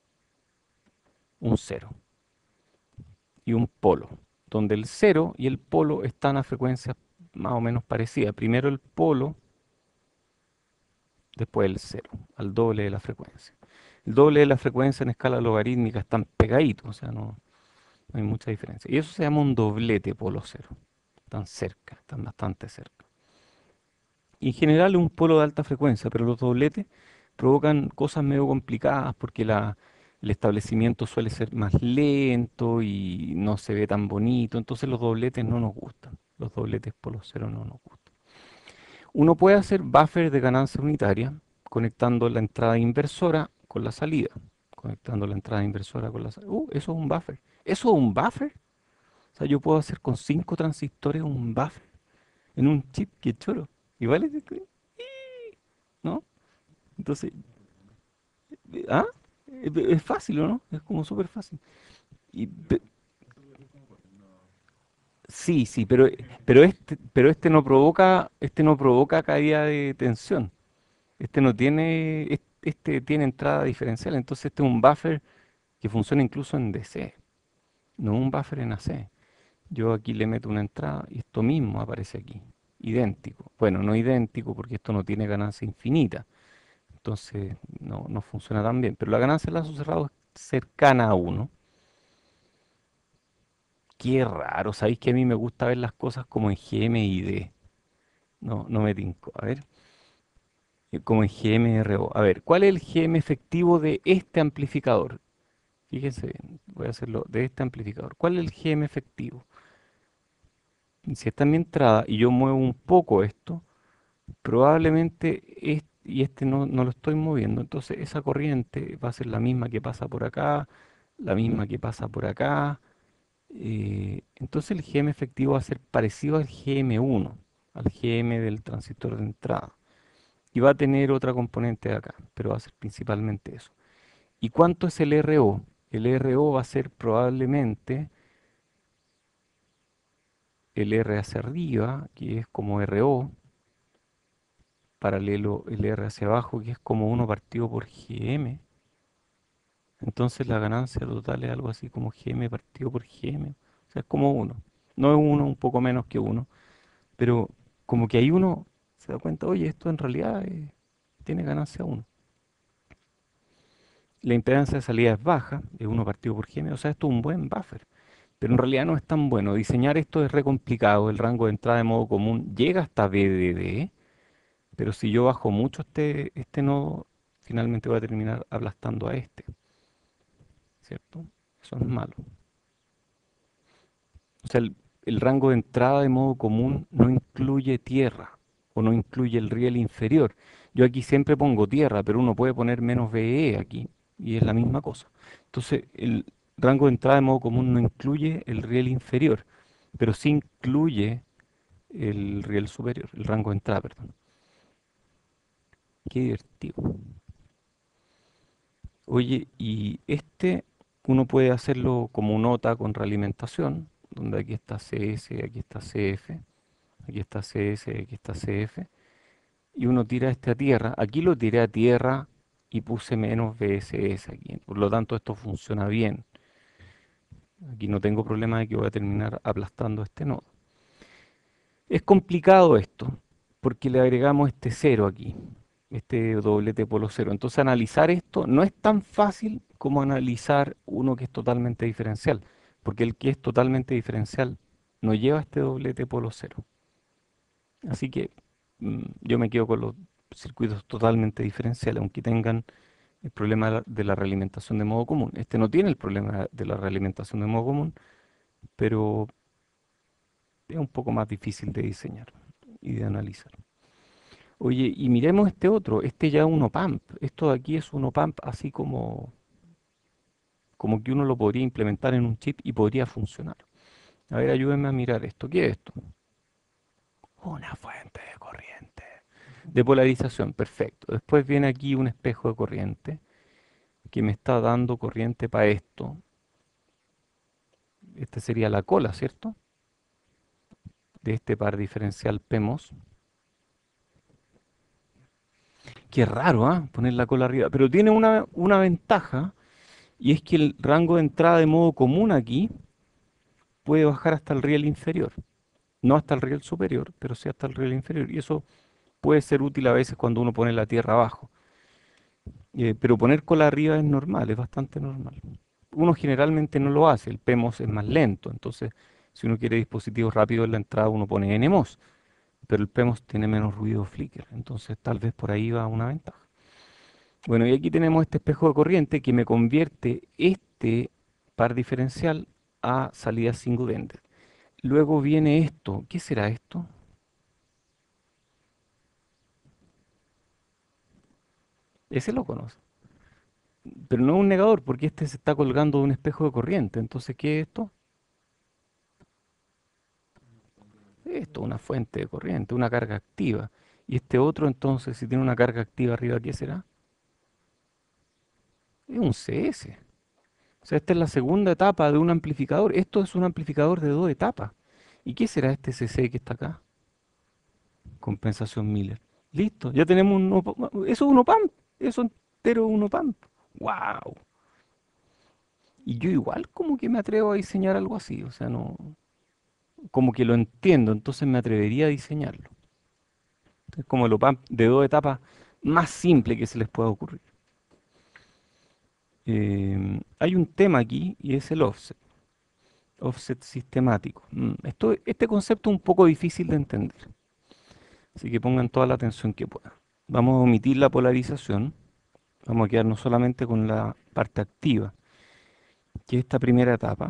un cero y un polo, donde el cero y el polo están a frecuencias más o menos parecidas. Primero el polo, después el cero, al doble de la frecuencia. El doble de la frecuencia en escala logarítmica están pegaditos, o sea, no, no hay mucha diferencia. Y eso se llama un doblete polo cero. Están cerca, están bastante cerca. Y en general es un polo de alta frecuencia, pero los dobletes provocan cosas medio complicadas porque la, el establecimiento suele ser más lento y no se ve tan bonito, entonces los dobletes no nos gustan, los dobletes polo cero no nos gustan. Uno puede hacer buffer de ganancia unitaria conectando la entrada inversora con la salida, conectando la entrada inversora con la salida. Uh, eso es un buffer. ¿Eso es un buffer? O sea, yo puedo hacer con cinco transistores un buffer en un chip, que choro. Igual es, ¿no? Entonces, eh, ¿ah? Es, es fácil, ¿o no? Es como súper fácil. Y, pe- Eso lo haces como para hacer una, sí, sí, pero, pero este, pero este no provoca, este no provoca caída de tensión. Este no tiene, es- este tiene entrada diferencial, entonces este es un buffer que funciona incluso en D C, no un buffer en A C. Yo aquí le meto una entrada y esto mismo aparece aquí, idéntico. Bueno, no idéntico porque esto no tiene ganancia infinita, entonces no, no funciona tan bien. Pero la ganancia de lazo cerrado es cercana a uno. Qué raro, sabéis que a mí me gusta ver las cosas como en G M y D. No, no me tinco. A ver, eh, como en G M R O. A ver, ¿cuál es el G M efectivo de este amplificador? Fíjense bien, voy a hacerlo de este amplificador. ¿Cuál es el G M efectivo? Si está en mi entrada y yo muevo un poco esto, probablemente y este no, no lo estoy moviendo. Entonces esa corriente va a ser la misma que pasa por acá, la misma que pasa por acá. Eh, entonces el G M efectivo va a ser parecido al G M uno, al G M del transistor de entrada. Y va a tener otra componente de acá, pero va a ser principalmente eso. ¿Y cuánto es el R O? El R O va a ser probablemente el R hacia arriba, que es como R O, paralelo el R hacia abajo, que es como uno partido por G M. Entonces la ganancia total es algo así como G M partido por G M. O sea, es como uno. No es uno, un poco menos que uno. Pero como que ahí uno se da cuenta, oye, esto en realidad eh, tiene ganancia uno. La impedancia de salida es baja, es uno partido por G M. O sea, esto es un buen buffer. Pero en realidad no es tan bueno. Diseñar esto es re complicado. El rango de entrada de modo común llega hasta B D D, pero si yo bajo mucho este, este nodo, finalmente voy a terminar aplastando a este, ¿cierto? Eso es malo. O sea, el, el rango de entrada de modo común no incluye tierra o no incluye el riel inferior. Yo aquí siempre pongo tierra, pero uno puede poner menos B E aquí y es la misma cosa. Entonces, el rango de entrada de modo común no incluye el riel inferior, pero sí incluye el riel superior, el rango de entrada, perdón. Qué divertido. Oye, y este uno puede hacerlo como nota con realimentación, donde aquí está C S, aquí está C F, aquí está C S, aquí está C F, y uno tira este a tierra. Aquí lo tiré a tierra y puse menos V S S aquí, por lo tanto esto funciona bien. Aquí no tengo problema de que voy a terminar aplastando este nodo. Es complicado esto, porque le agregamos este cero aquí, este doblete polo cero. Entonces analizar esto no es tan fácil como analizar uno que es totalmente diferencial, porque el que es totalmente diferencial no lleva este doblete polo cero. Así que mm, yo me quedo con los circuitos totalmente diferenciales, aunque tengan el problema de la, de la realimentación de modo común. Este no tiene el problema de la realimentación de modo común, pero es un poco más difícil de diseñar y de analizar. Oye, y miremos este otro, este ya es un OPAMP. Esto de aquí es un OPAMP así como, como que uno lo podría implementar en un chip y podría funcionar. A ver, ayúdenme a mirar esto. ¿Qué es esto? Una fuente de corriente. De polarización, perfecto. Después viene aquí un espejo de corriente que me está dando corriente para esto. Este sería la cola, ¿cierto? De este par diferencial P M O S. Qué raro, ¿ah? Poner la cola arriba. Pero tiene una, una ventaja y es que el rango de entrada de modo común aquí puede bajar hasta el riel inferior. No hasta el riel superior, pero sí hasta el riel inferior. Y eso puede ser útil a veces cuando uno pone la tierra abajo. Eh, pero poner cola arriba es normal, es bastante normal. Uno generalmente no lo hace, el P M O S es más lento. Entonces, si uno quiere dispositivos rápidos en la entrada, uno pone N M O S. Pero el P M O S tiene menos ruido flicker. Entonces, tal vez por ahí va una ventaja. Bueno, y aquí tenemos este espejo de corriente que me convierte este par diferencial a salida single-ended. Luego viene esto. ¿Qué será esto? Ese lo conoce. Pero no es un negador porque este se está colgando de un espejo de corriente. Entonces, ¿qué es esto? Una fuente de Esto, corriente. una fuente de corriente, una carga activa. Y este otro, entonces, si tiene una carga activa arriba, ¿qué será? Es un C S. O sea, esta es la segunda etapa de un amplificador. Esto es un amplificador de dos etapas. ¿Y qué será este C C que está acá? Compensación Miller. Listo, ya tenemos un... opa- Eso es un OPAMP. Eso entero es un OPAMP. ¡Wow! Y yo igual como que me atrevo a diseñar algo así. O sea, no... Como que lo entiendo, entonces me atrevería a diseñarlo. Es como el OPAMP de dos etapas más simple que se les pueda ocurrir. Eh, hay un tema aquí y es el offset. Offset sistemático. Mm, esto, este concepto es un poco difícil de entender. Así que pongan toda la atención que puedan. Vamos a omitir la polarización. Vamos a quedarnos solamente con la parte activa, que es esta primera etapa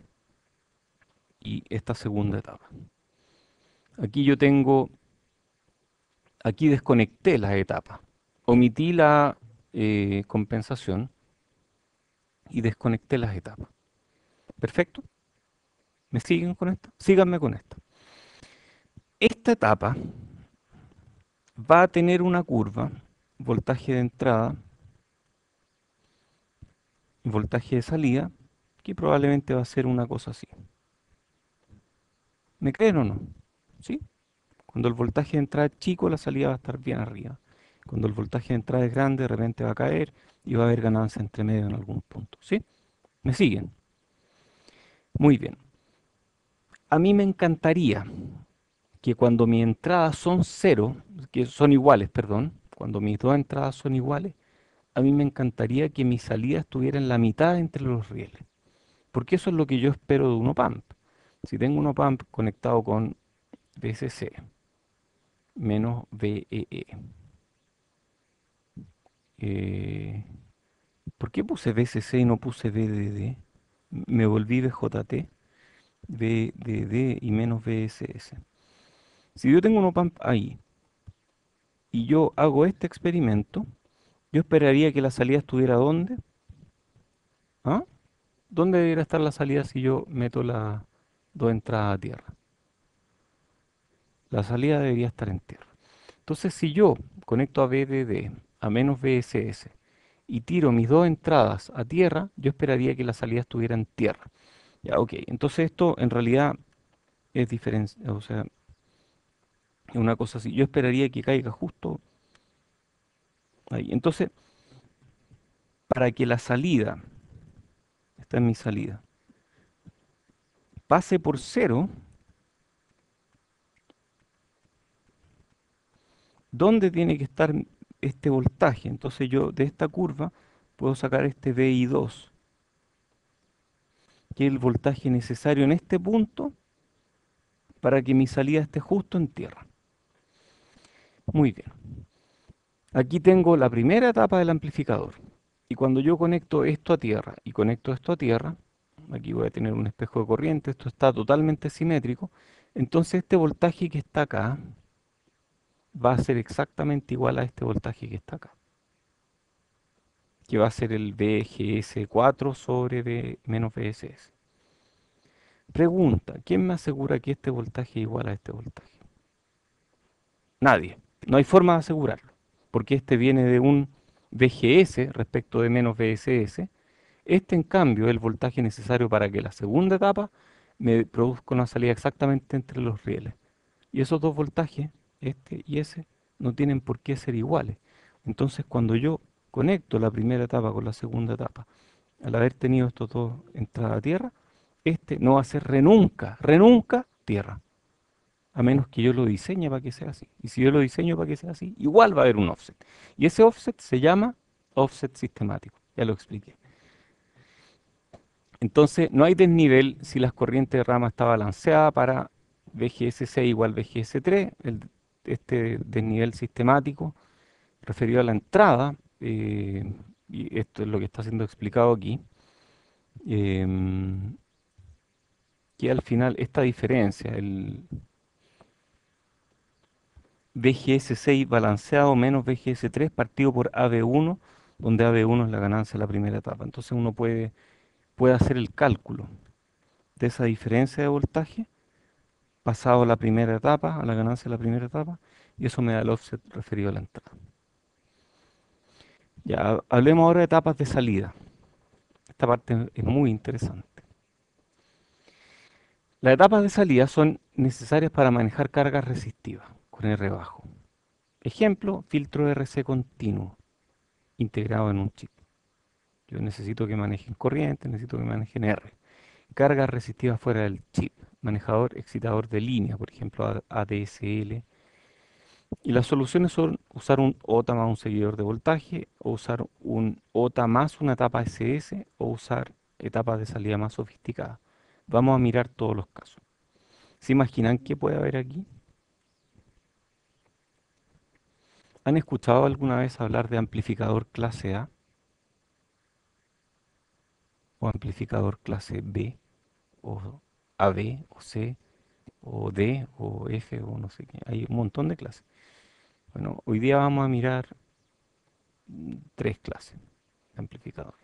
y esta segunda etapa. Aquí yo tengo, aquí desconecté las etapas. Omití la eh, compensación y desconecté las etapas. Perfecto. ¿Me siguen con esta? Síganme con esta. Esta etapa va a tener una curva, voltaje de entrada y voltaje de salida, que probablemente va a ser una cosa así. ¿Me creen o no? ¿Sí? Cuando el voltaje de entrada es chico, la salida va a estar bien arriba. Cuando el voltaje de entrada es grande, de repente va a caer y va a haber ganancia entre medio en algún punto. ¿Sí? ¿Me siguen? Muy bien. A mí me encantaría que cuando mis entradas son cero, que son iguales, perdón, cuando mis dos entradas son iguales, a mí me encantaría que mi salida estuviera en la mitad entre los rieles. Porque eso es lo que yo espero de un op-amp. Si tengo un op-amp conectado con V C C menos V E E, eh, ¿por qué puse V C C y no puse V D D? Me volví V J T, V D D y menos V S S. Si yo tengo un op-amp ahí y yo hago este experimento, yo esperaría que la salida estuviera ¿dónde? ¿Ah? ¿Dónde debería estar la salida si yo meto las dos entradas a tierra? La salida debería estar en tierra. Entonces, si yo conecto a V D D a menos V S S y tiro mis dos entradas a tierra, yo esperaría que la salida estuviera en tierra. Ya, ok. Entonces esto en realidad es diferente, o sea, es una cosa así. Yo esperaría que caiga justo ahí. Entonces, para que la salida, esta es mi salida, pase por cero, ¿dónde tiene que estar este voltaje? Entonces yo de esta curva puedo sacar este V I dos, que es el voltaje necesario en este punto para que mi salida esté justo en tierra. Muy bien. Aquí tengo la primera etapa del amplificador. Y cuando yo conecto esto a tierra y conecto esto a tierra, aquí voy a tener un espejo de corriente, esto está totalmente simétrico, entonces este voltaje que está acá va a ser exactamente igual a este voltaje que está acá, que va a ser el V G S cuatro sobre V menos V S S. Pregunta, ¿quién me asegura que este voltaje es igual a este voltaje? Nadie. No hay forma de asegurarlo, porque este viene de un V G S respecto de menos V S S. Este, en cambio, es el voltaje necesario para que la segunda etapa me produzca una salida exactamente entre los rieles. Y esos dos voltajes, este y ese, no tienen por qué ser iguales. Entonces, cuando yo conecto la primera etapa con la segunda etapa, al haber tenido estos dos entradas a tierra, este no va a ser re nunca, re nunca tierra, a menos que yo lo diseñe para que sea así. Y si yo lo diseño para que sea así, igual va a haber un offset. Y ese offset se llama offset sistemático. Ya lo expliqué. Entonces, no hay desnivel si la corriente de rama está balanceada para V G S seis igual V G S tres, el- este desnivel sistemático referido a la entrada, eh, y esto es lo que está siendo explicado aquí, em, que al final esta diferencia, el V G S seis balanceado menos V G S tres partido por A B uno, donde A B uno es la ganancia de la primera etapa. Entonces uno puede, puede hacer el cálculo de esa diferencia de voltaje pasado la primera etapa, a la ganancia de la primera etapa, y eso me da el offset referido a la entrada. Ya, hablemos ahora de etapas de salida. Esta parte es muy interesante. Las etapas de salida son necesarias para manejar cargas resistivas con R bajo. Ejemplo, filtro R C continuo integrado en un chip. Yo necesito que manejen corriente, necesito que manejen R. Cargas resistivas fuera del chip. Manejador excitador de línea, por ejemplo, A D S L. Y las soluciones son usar un O T A más un seguidor de voltaje, o usar un O T A más una etapa S S, o usar etapas de salida más sofisticadas. Vamos a mirar todos los casos. ¿Se imaginan qué puede haber aquí? ¿Han escuchado alguna vez hablar de amplificador clase A o amplificador clase B o A B o C o D o F o no sé qué? Hay un montón de clases. Bueno, hoy día vamos a mirar mm, tres clases de amplificadores.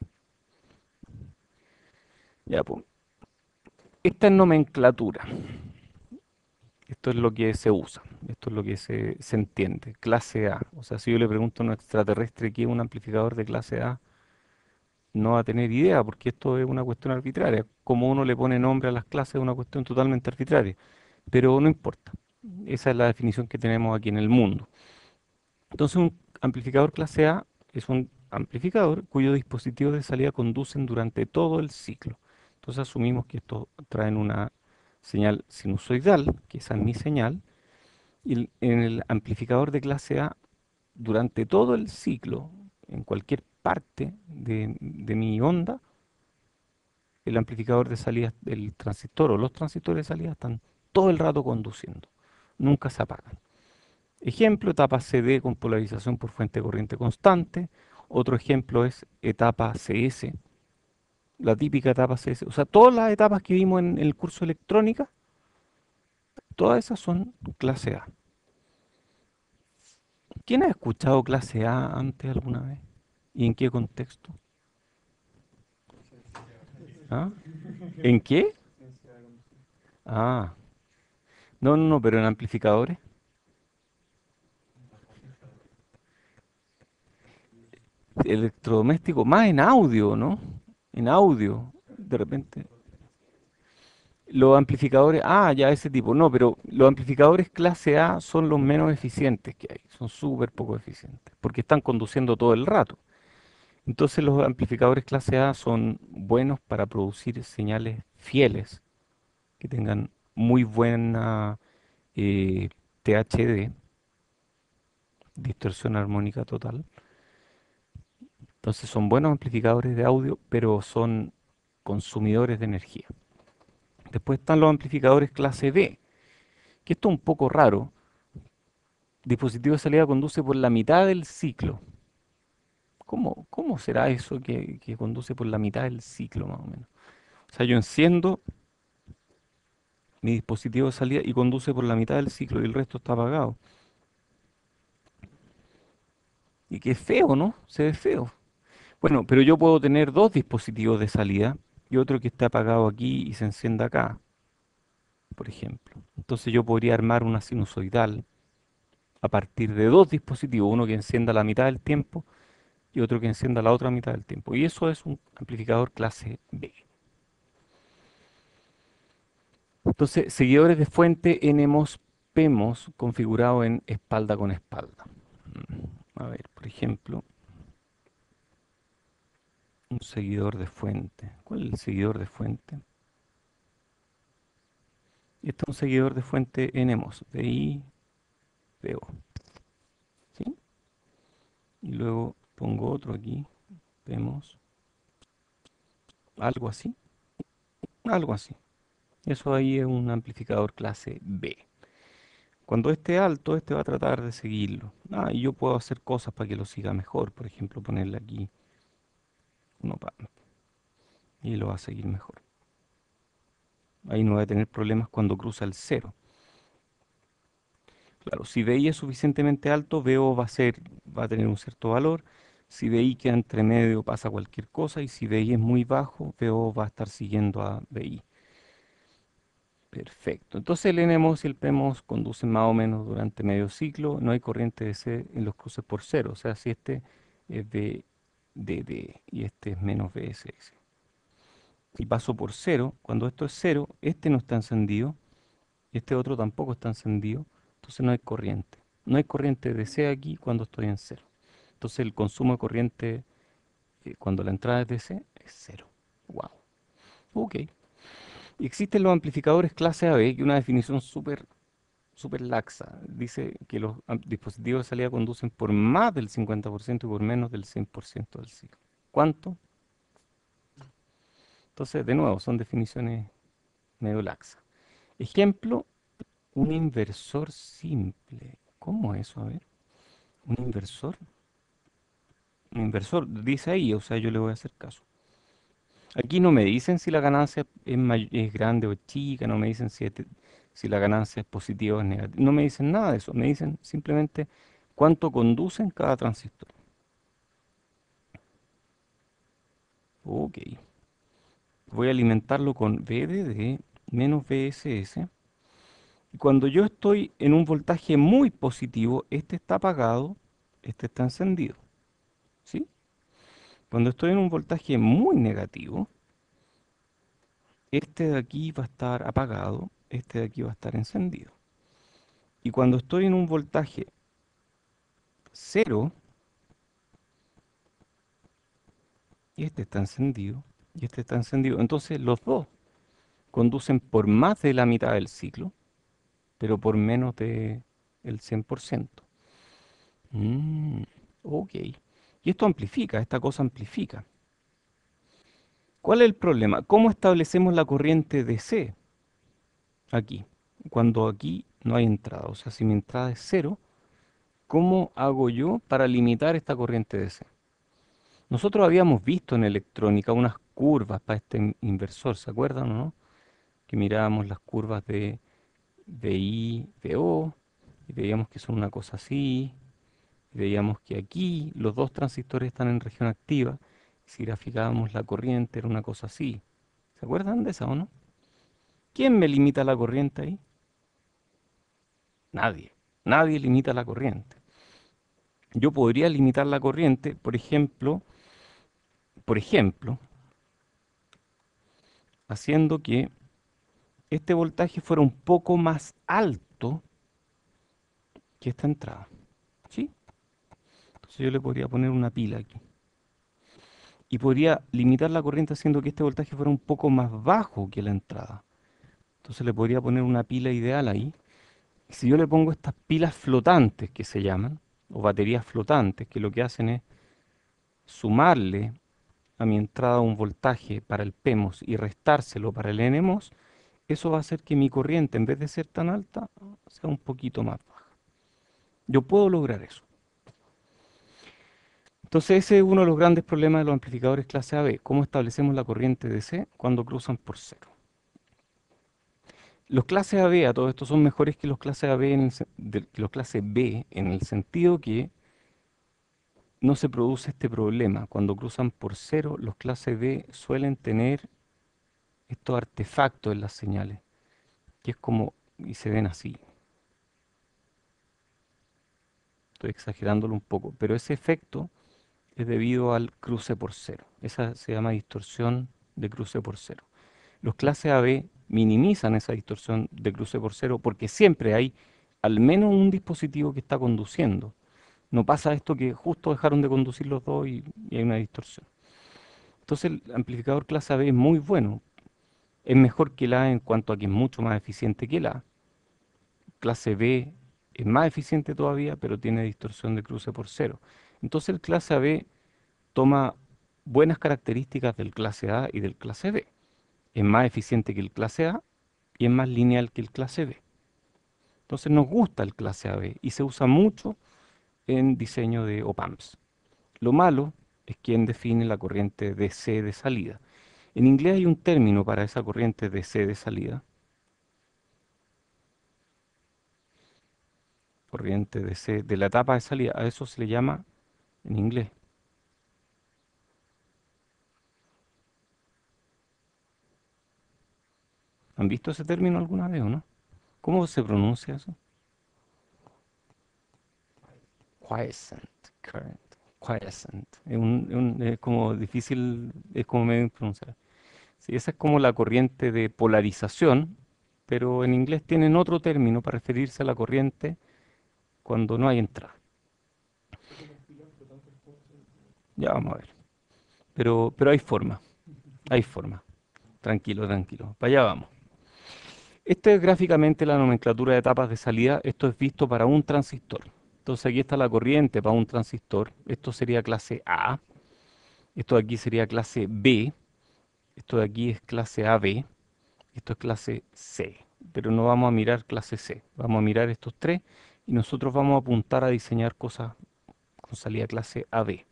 Ya, pues. Esta es nomenclatura. Esto es lo que se usa. Esto es lo que se, se entiende. Clase A. O sea, si yo le pregunto a un extraterrestre qué es un amplificador de clase A, no va a tener idea, porque esto es una cuestión arbitraria. Como uno le pone nombre a las clases es una cuestión totalmente arbitraria. Pero no importa. Esa es la definición que tenemos aquí en el mundo. Entonces, un amplificador clase A es un amplificador cuyo dispositivo de salida conducen durante todo el ciclo. Entonces, asumimos que estos traen una señal sinusoidal, que esa es mi señal, y el- en el amplificador de clase A, durante todo el ciclo, en cualquier parte de, de mi onda, el amplificador de salida, el transistor o los transistores de salida están todo el rato conduciendo, nunca se apagan. Ejemplo, etapa C D con polarización por fuente de corriente constante. Otro ejemplo es etapa C S, la típica etapa C S. O sea, todas las etapas que vimos en el curso de electrónica, todas esas son clase A. ¿Quién ha escuchado clase A antes alguna vez? ¿Y en qué contexto? ¿Ah? ¿En qué? Ciencia de conducción. Ah, no, no, no, pero en amplificadores. Electrodoméstico, más en audio, ¿no? En audio, de repente. Los amplificadores, ah, ya ese tipo, no, pero los amplificadores clase A son los menos eficientes que hay, son súper poco eficientes, porque están conduciendo todo el rato. Entonces los amplificadores clase A son buenos para producir señales fieles, que tengan muy buena eh, T H D, distorsión armónica total. Entonces son buenos amplificadores de audio, pero son consumidores de energía. Después están los amplificadores clase B, que esto es un poco raro. Dispositivo de salida conduce por la mitad del ciclo. ¿Cómo, cómo será eso que, que conduce por la mitad del ciclo más o menos? O sea, yo enciendo mi dispositivo de salida y conduce por la mitad del ciclo y el resto está apagado. Y que es feo, ¿no? Se ve feo. Bueno, pero yo puedo tener dos dispositivos de salida y otro que esté apagado aquí y se encienda acá, por ejemplo. Entonces yo podría armar una sinusoidal a partir de dos dispositivos, uno que encienda la mitad del tiempo y otro que encienda la otra mitad del tiempo. Y eso es un amplificador clase B. Entonces, seguidores de fuente NMOS PEMOS configurado en espalda con espalda. Mm, A ver, por ejemplo, un seguidor de fuente. ¿Cuál es el seguidor de fuente? Este es un seguidor de fuente NMOS, de I, de O, ¿sí? Y luego pongo otro aquí, PEMOS, algo así, algo así. Eso ahí es un amplificador clase B. Cuando esté alto, este va a tratar de seguirlo. Ah, y yo puedo hacer cosas para que lo siga mejor. Por ejemplo, ponerle aquí un op amp y lo va a seguir mejor. Ahí no va a tener problemas cuando cruza el cero. Claro, si B I es suficientemente alto, B O va a ser, va a tener un cierto valor. Si B I queda entre medio, pasa cualquier cosa. Y si B I es muy bajo, B O va a estar siguiendo a B I. Perfecto. Entonces el N MOS y el P MOS conducen más o menos durante medio ciclo. No hay corriente D C en los cruces por cero. O sea, si este es B D D y este es menos B S S. Y paso por cero, cuando esto es cero, este no está encendido, este otro tampoco está encendido, entonces no hay corriente. No hay corriente D C aquí cuando estoy en cero. Entonces el consumo de corriente eh, cuando la entrada es D C es cero. Wow. Ok. Y existen los amplificadores clase A B, que es una definición súper súper laxa. Dice que los am- dispositivos de salida conducen por más del cincuenta por ciento y por menos del cien por ciento del ciclo. ¿Cuánto? Entonces, de nuevo, son definiciones medio laxas. Ejemplo, un inversor simple. ¿Cómo es eso? A ver. Un inversor. Un inversor dice ahí, o sea, yo le voy a hacer caso. Aquí no me dicen si la ganancia es, may- es grande o chica, no me dicen si, este- si la ganancia es positiva o es negativa. No me dicen nada de eso, me dicen simplemente cuánto conducen cada transistor. Ok. Voy a alimentarlo con V D D menos V S S. Y cuando yo estoy en un voltaje muy positivo, este está apagado, este está encendido. ¿Sí? Cuando estoy en un voltaje muy negativo, este de aquí va a estar apagado, este de aquí va a estar encendido. Y cuando estoy en un voltaje cero, y este está encendido, y este está encendido. Entonces los dos conducen por más de la mitad del ciclo, pero por menos de el cien por ciento. Mm, ok. Y esto amplifica, esta cosa amplifica. ¿Cuál es el problema? ¿Cómo establecemos la corriente D C aquí? Cuando aquí no hay entrada. O sea, si mi entrada es cero, ¿cómo hago yo para limitar esta corriente D C? Nosotros habíamos visto en electrónica unas curvas para este in- inversor, ¿se acuerdan o no? Que mirábamos las curvas de V I, V O, y veíamos que son una cosa así, y veíamos que aquí los dos transistores están en región activa, y si graficábamos la corriente era una cosa así. ¿Se acuerdan de esa o no? ¿Quién me limita la corriente ahí? Nadie. Nadie limita la corriente. Yo podría limitar la corriente, por ejemplo, por ejemplo, haciendo que este voltaje fuera un poco más alto que esta entrada. ¿Sí? Entonces yo le podría poner una pila aquí. Y podría limitar la corriente haciendo que este voltaje fuera un poco más bajo que la entrada. Entonces le podría poner una pila ideal ahí. Y si yo le pongo estas pilas flotantes que se llaman, o baterías flotantes, que lo que hacen es sumarle a mi entrada un voltaje para el P MOS y restárselo para el N MOS, eso va a hacer que mi corriente, en vez de ser tan alta, sea un poquito más baja. Yo puedo lograr eso. Entonces ese es uno de los grandes problemas de los amplificadores clase A B. ¿Cómo establecemos la corriente D C cuando cruzan por cero? Los clases A B a todo esto son mejores que los clases A B en el, sen- de- que los clases B en el sentido que no se produce este problema. Cuando cruzan por cero, los clases B suelen tener estos artefactos en las señales, que es como, y se ven así. Estoy exagerándolo un poco, pero ese efecto es debido al cruce por cero. Esa se llama distorsión de cruce por cero. Los clases A B minimizan esa distorsión de cruce por cero porque siempre hay al menos un dispositivo que está conduciendo. No pasa esto que justo dejaron de conducir los dos y, y hay una distorsión. Entonces el amplificador clase A B es muy bueno. Es mejor que el A en cuanto a que es mucho más eficiente que el A. Clase B es más eficiente todavía, pero tiene distorsión de cruce por cero. Entonces el clase A B toma buenas características del clase A y del clase B. Es más eficiente que el clase A y es más lineal que el clase B. Entonces nos gusta el clase A B y se usa mucho en diseño de op-amps. Lo malo es quien define la corriente D C de salida. En inglés hay un término para esa corriente D C de salida, corriente D C de la etapa de salida. A eso se le llama en inglés. ¿Han visto ese término alguna vez o no? ¿Cómo se pronuncia eso? Quiescent current. Quiescent. Es, un- es un- es como difícil, es como medio pronunciar. Sí, esa es como la corriente de polarización, pero en inglés tienen otro término para referirse a la corriente cuando no hay entrada. Eso las pilas flotantes, ¿cómo se llama? Ya vamos a ver. Pero, pero hay forma, hay forma. Tranquilo, tranquilo. Para allá vamos. Esta es gráficamente la nomenclatura de etapas de salida. Esto es visto para un transistor. Entonces aquí está la corriente para un transistor. Esto sería clase A. Esto de aquí sería clase B. Esto de aquí es clase A B. Esto es clase C. Pero no vamos a mirar clase C. Vamos a mirar estos tres y nosotros vamos a apuntar a diseñar cosas con salida clase A B.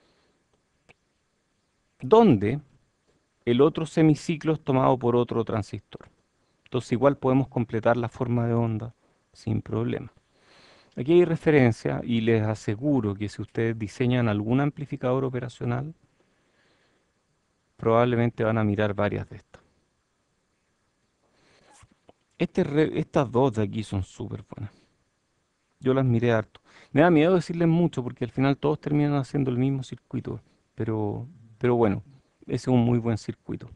Donde el otro semiciclo es tomado por otro transistor. Entonces igual podemos completar la forma de onda sin problema. Aquí hay referencia y les aseguro que si ustedes diseñan algún amplificador operacional, probablemente van a mirar varias de estas. Este re- estas dos de aquí son súper buenas. Yo las miré harto. Me da miedo decirles mucho porque al final todos terminan haciendo el mismo circuito. Pero, pero bueno, ese es un muy buen circuito.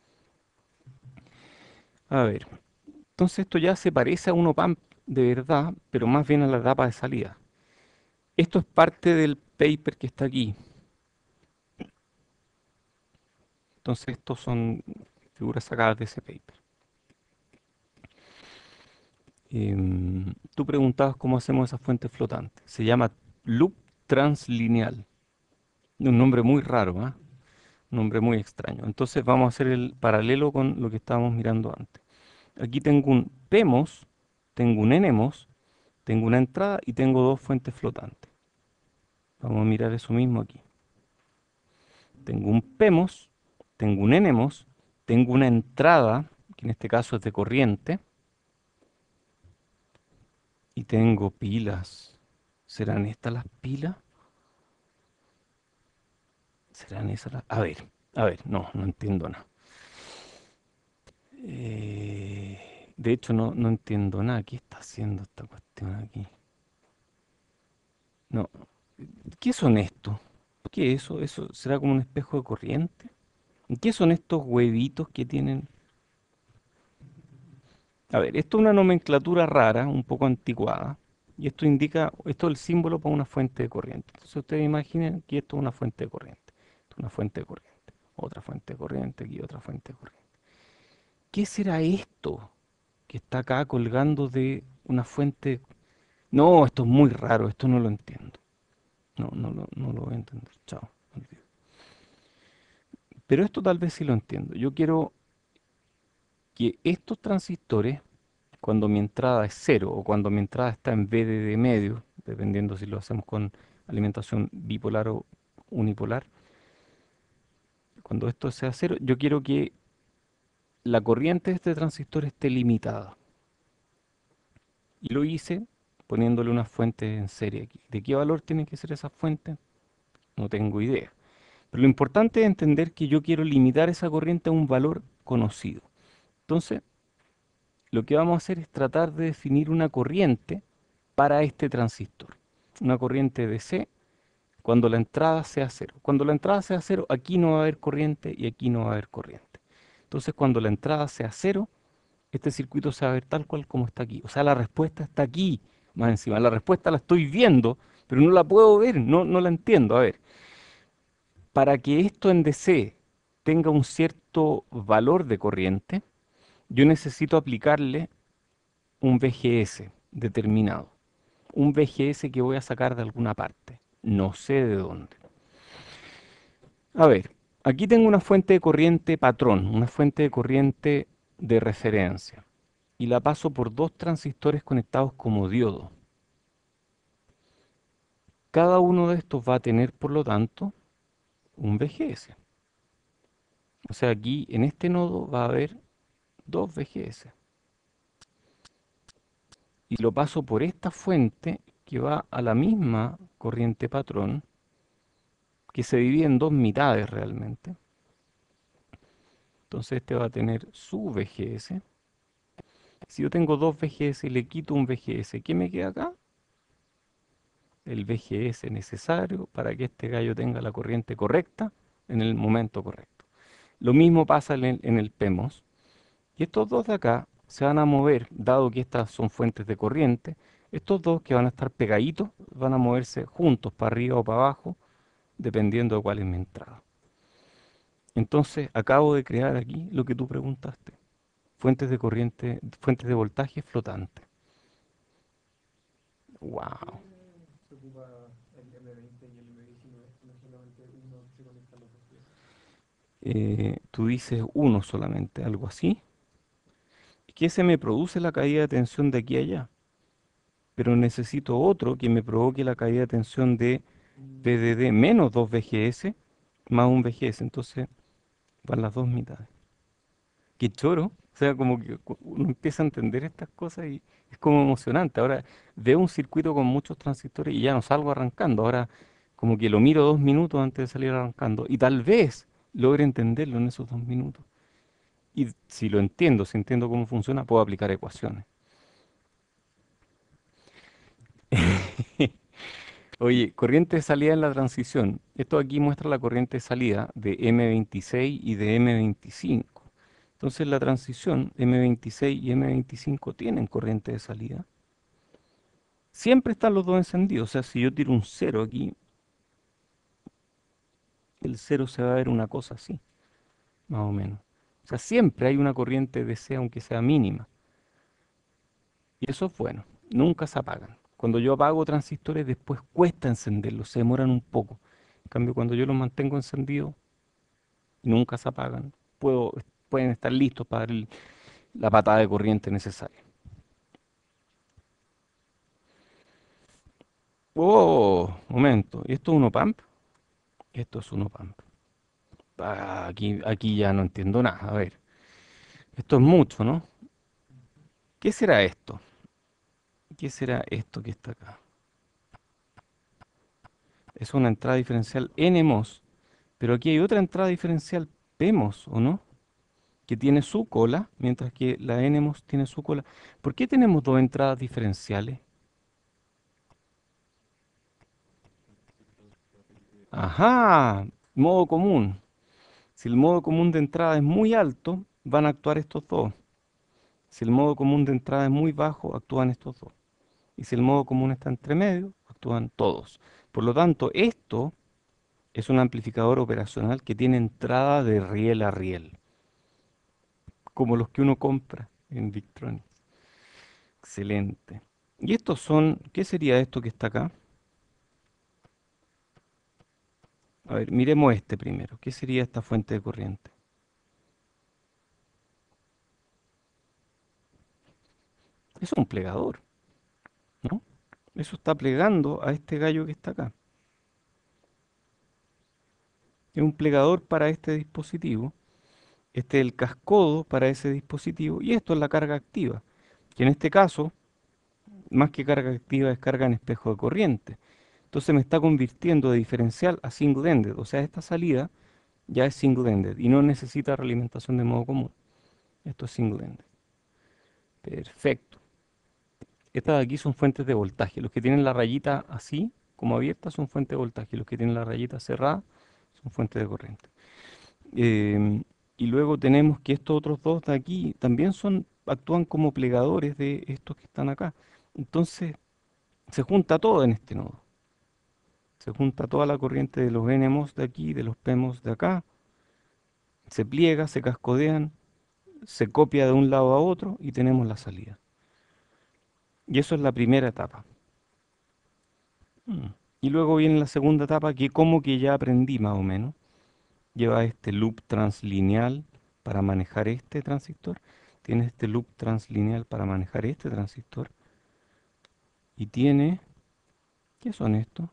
A ver, entonces esto ya se parece a un op-amp de verdad, pero más bien a la etapa de salida. Esto es parte del paper que está aquí. Entonces estos son figuras sacadas de ese paper. Em, tú preguntabas cómo hacemos esa fuente flotante. Se llama loop translineal. Un nombre muy raro, ¿ah? Un nombre muy extraño. Entonces vamos a hacer el paralelo con lo que estábamos mirando antes. Aquí tengo un PMOS, tengo un NMOS, tengo una entrada y tengo dos fuentes flotantes. Vamos a mirar eso mismo aquí. Tengo un PMOS, tengo un NMOS, tengo una entrada, que en este caso es de corriente, y tengo pilas. ¿Serán estas las pilas? ¿Serán esas las...? A ver, a ver, no, no entiendo nada. Eh, de hecho, no, no entiendo nada. ¿Qué está haciendo esta cuestión aquí? No, ¿qué son estos? ¿Qué es eso? ¿Eso será como un espejo de corriente? ¿Y qué son estos huevitos que tienen? A ver, esto es una nomenclatura rara, un poco anticuada, y esto indica, esto es el símbolo para una fuente de corriente. Entonces ustedes imaginen que esto es una fuente de corriente, esto es una fuente de corriente, otra fuente de corriente, aquí otra fuente de corriente. ¿Qué será esto que está acá colgando de una fuente? No, esto es muy raro, esto no lo entiendo. No, no lo, no lo voy a entender. Chao. Olvido. Pero esto tal vez sí lo entiendo. Yo quiero que estos transistores, cuando mi entrada es cero o cuando mi entrada está en V D D medio, dependiendo si lo hacemos con alimentación bipolar o unipolar, cuando esto sea cero, yo quiero que la corriente de este transistor esté limitada. Y lo hice poniéndole una fuente en serie aquí. ¿De qué valor tiene que ser esa fuente? No tengo idea. Pero lo importante es entender que yo quiero limitar esa corriente a un valor conocido. Entonces, lo que vamos a hacer es tratar de definir una corriente para este transistor. Una corriente D C cuando la entrada sea cero. Cuando la entrada sea cero, aquí no va a haber corriente y aquí no va a haber corriente. Entonces, cuando la entrada sea cero, este circuito se va a ver tal cual como está aquí. O sea, la respuesta está aquí, más encima. La respuesta la estoy viendo, pero no la puedo ver, no, no la entiendo. A ver, para que esto en D C tenga un cierto valor de corriente, yo necesito aplicarle un V G S determinado. Un V G S que voy a sacar de alguna parte. No sé de dónde. A ver, aquí tengo una fuente de corriente patrón, una fuente de corriente de referencia. Y la paso por dos transistores conectados como diodo. Cada uno de estos va a tener, por lo tanto, un V G S. O sea, aquí en este nodo va a haber dos V G S. Y lo paso por esta fuente que va a la misma corriente patrón, que se divide en dos mitades realmente. Entonces este va a tener su V G S. Si yo tengo dos V G S y le quito un V G S, ¿qué me queda acá? El V G S necesario para que este gallo tenga la corriente correcta en el momento correcto. Lo mismo pasa en, en el PEMOS. Y estos dos de acá se van a mover, dado que estas son fuentes de corriente, estos dos que van a estar pegaditos van a moverse juntos para arriba o para abajo, dependiendo de cuál es mi entrada. Entonces acabo de crear aquí lo que tú preguntaste. Fuentes de corriente, fuentes de voltaje flotante. ¿Por Wow. qué se ocupa el M veinte y el M diecinueve? No solamente uno que se conecta a los dos piezas. Eh, tú dices uno solamente, algo así. Que se me produce la caída de tensión de aquí a allá. Pero necesito otro que me provoque la caída de tensión de Mm, P D D menos dos V G S más un V G S. Entonces van las dos mitades. Qué choro. O sea, como que cu- uno empieza a entender estas cosas y es como emocionante. Ahora veo un circuito con muchos transistores y ya no salgo arrancando. Ahora como que lo miro dos minutos antes de salir arrancando. Y tal vez, logre entenderlo en esos dos minutos. Y si lo entiendo, si entiendo cómo funciona, puedo aplicar ecuaciones. Oye, corriente de salida en la transición. Esto aquí muestra la corriente de salida de M veintiséis y de M veinticinco. Entonces la transición M veintiséis y M veinticinco tienen corriente de salida. Siempre están los dos encendidos. O sea, si yo tiro un cero aquí, el cero se va a ver una cosa así, más o menos. O sea, siempre hay una corriente de C, aunque sea mínima. Y eso es bueno. Nunca se apagan. Cuando yo apago transistores, después cuesta encenderlos, se demoran un poco. En cambio, cuando yo los mantengo encendidos, nunca se apagan. Puedo, pueden estar listos para dar el- la patada de corriente necesaria. Oh, momento. ¿Y esto es un op-amp? Esto es un op-amp. Ah, aquí, aquí ya no entiendo nada. A ver, esto es mucho, ¿no? ¿Qué será esto? ¿Qué será esto que está acá? Es una entrada diferencial N M O S, pero aquí hay otra entrada diferencial P M O S, ¿o no? Que tiene su cola, mientras que la N M O S tiene su cola. ¿Por qué tenemos dos entradas diferenciales? Ajá, modo común. Si el modo común de entrada es muy alto, van a actuar estos dos. Si el modo común de entrada es muy bajo, actúan estos dos. Y si el modo común está entre medio, actúan todos. Por lo tanto, esto es un amplificador operacional que tiene entrada de riel a riel, como los que uno compra en Victronics. Excelente. Y estos son, ¿qué sería esto que está acá? A ver, miremos este primero. ¿Qué sería esta fuente de corriente? Eso es un plegador, ¿no? Eso está plegando a este gallo que está acá. Es un plegador para este dispositivo. Este es el cascodo para ese dispositivo. Y esto es la carga activa, que en este caso, más que carga activa, es carga en espejo de corriente. Entonces me está convirtiendo de diferencial a single-ended. O sea, esta salida ya es single-ended y no necesita realimentación de modo común. Esto es single-ended. Perfecto. Estas de aquí son fuentes de voltaje. Los que tienen la rayita así, como abierta, son fuentes de voltaje. Los que tienen la rayita cerrada son fuentes de corriente. Em, y luego tenemos que estos otros dos de aquí también son, actúan como plegadores de estos que están acá. Entonces se junta todo en este nodo. Se junta toda la corriente de los N M O S de aquí, de los P M O S de acá, se pliega, se cascodean, se copia de un lado a otro y tenemos la salida. Y eso es la primera etapa. Mm. Y luego viene la segunda etapa que como que ya aprendí más o menos. Lleva este loop translineal para manejar este transistor. Tiene este loop translineal para manejar este transistor. Y tiene, ¿qué son estos?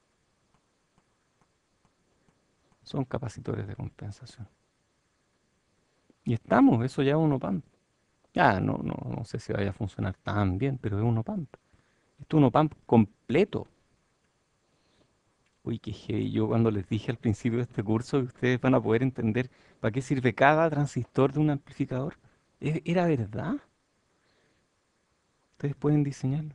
Son capacitores de compensación. Y estamos, eso ya es un op-amp. Ya, no, no, no sé si vaya a funcionar tan bien, pero es un op-amp. Esto es un op-amp completo. Uy, qué heavy. Yo cuando les dije al principio de este curso que ustedes van a poder entender para qué sirve cada transistor de un amplificador, ¿e- ¿era verdad? Ustedes pueden diseñarlo.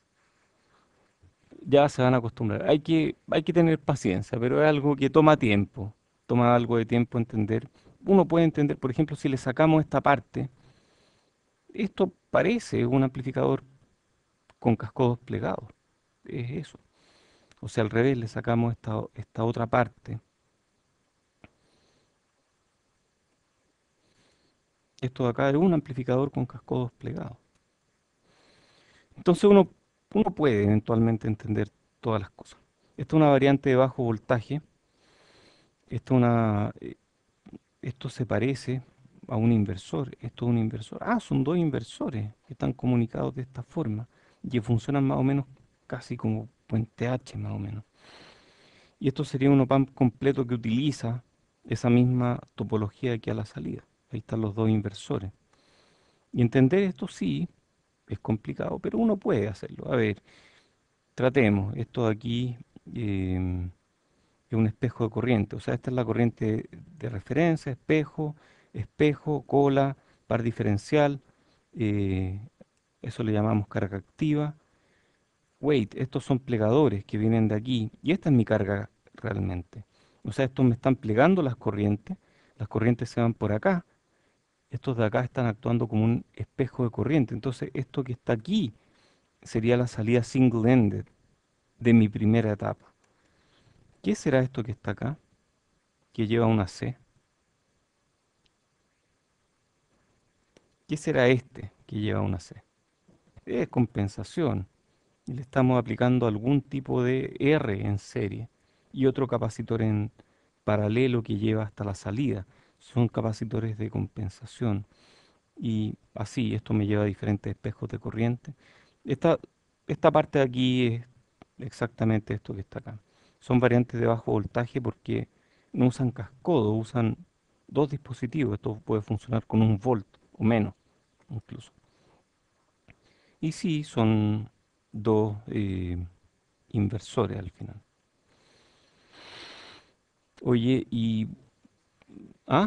Ya se van a acostumbrar. Hay que, hay que tener paciencia, pero es algo que toma tiempo. Toma algo de tiempo entender. Uno puede entender, por ejemplo, si le sacamos esta parte, esto parece un amplificador con cascodos plegados. Es eso. O sea, al revés, le sacamos esta, o- esta otra parte. Esto de acá es un amplificador con cascodos plegados. Entonces uno, uno puede eventualmente entender todas las cosas. Esta es una variante de bajo voltaje. Esto, es una, eh, esto se parece a un inversor. Esto es un inversor. Ah, son dos inversores que están comunicados de esta forma y que funcionan más o menos casi como puente H, más o menos. Y esto sería un op-amp completo que utiliza esa misma topología aquí a la salida. Ahí están los dos inversores. Y entender esto sí es complicado, pero uno puede hacerlo. A ver, tratemos. Esto de aquí em, es un espejo de corriente. O sea, esta es la corriente de referencia, espejo, espejo, cola, par diferencial. eh, Eso le llamamos carga activa. Wait, estos son plegadores que vienen de aquí. Y esta es mi carga realmente. O sea, estos me están plegando las corrientes. Las corrientes se van por acá. Estos de acá están actuando como un espejo de corriente. Entonces, esto que está aquí sería la salida single-ended de mi primera etapa. ¿Qué será esto que está acá? Que lleva una C. ¿Qué será este que lleva una C? Es compensación. Y le estamos aplicando algún tipo de R en serie y otro capacitor en paralelo que lleva hasta la salida. Son capacitores de compensación. Y así, esto me lleva a diferentes espejos de corriente. Esta, esta parte de aquí es exactamente esto que está acá. Son variantes de bajo voltaje porque no usan cascodo, usan dos dispositivos. Esto puede funcionar con un volt o menos incluso. Y sí, son dos eh, inversores al final. Oye, y... ¿Ah?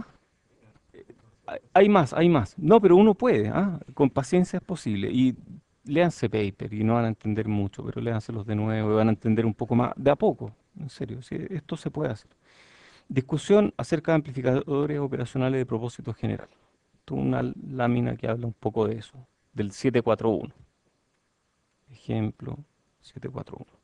Hay hay más, hay más. No, pero uno puede, ¿ah? Con paciencia es posible. Y léanse paper y no van a entender mucho, pero léanselos de nuevo y van a entender un poco más, de a poco, en serio, sí, esto se puede hacer. Discusión acerca de amplificadores operacionales de propósito general. Esto es una lámina que habla un poco de eso, del setecientos cuarenta y uno. Ejemplo, setecientos cuarenta y uno.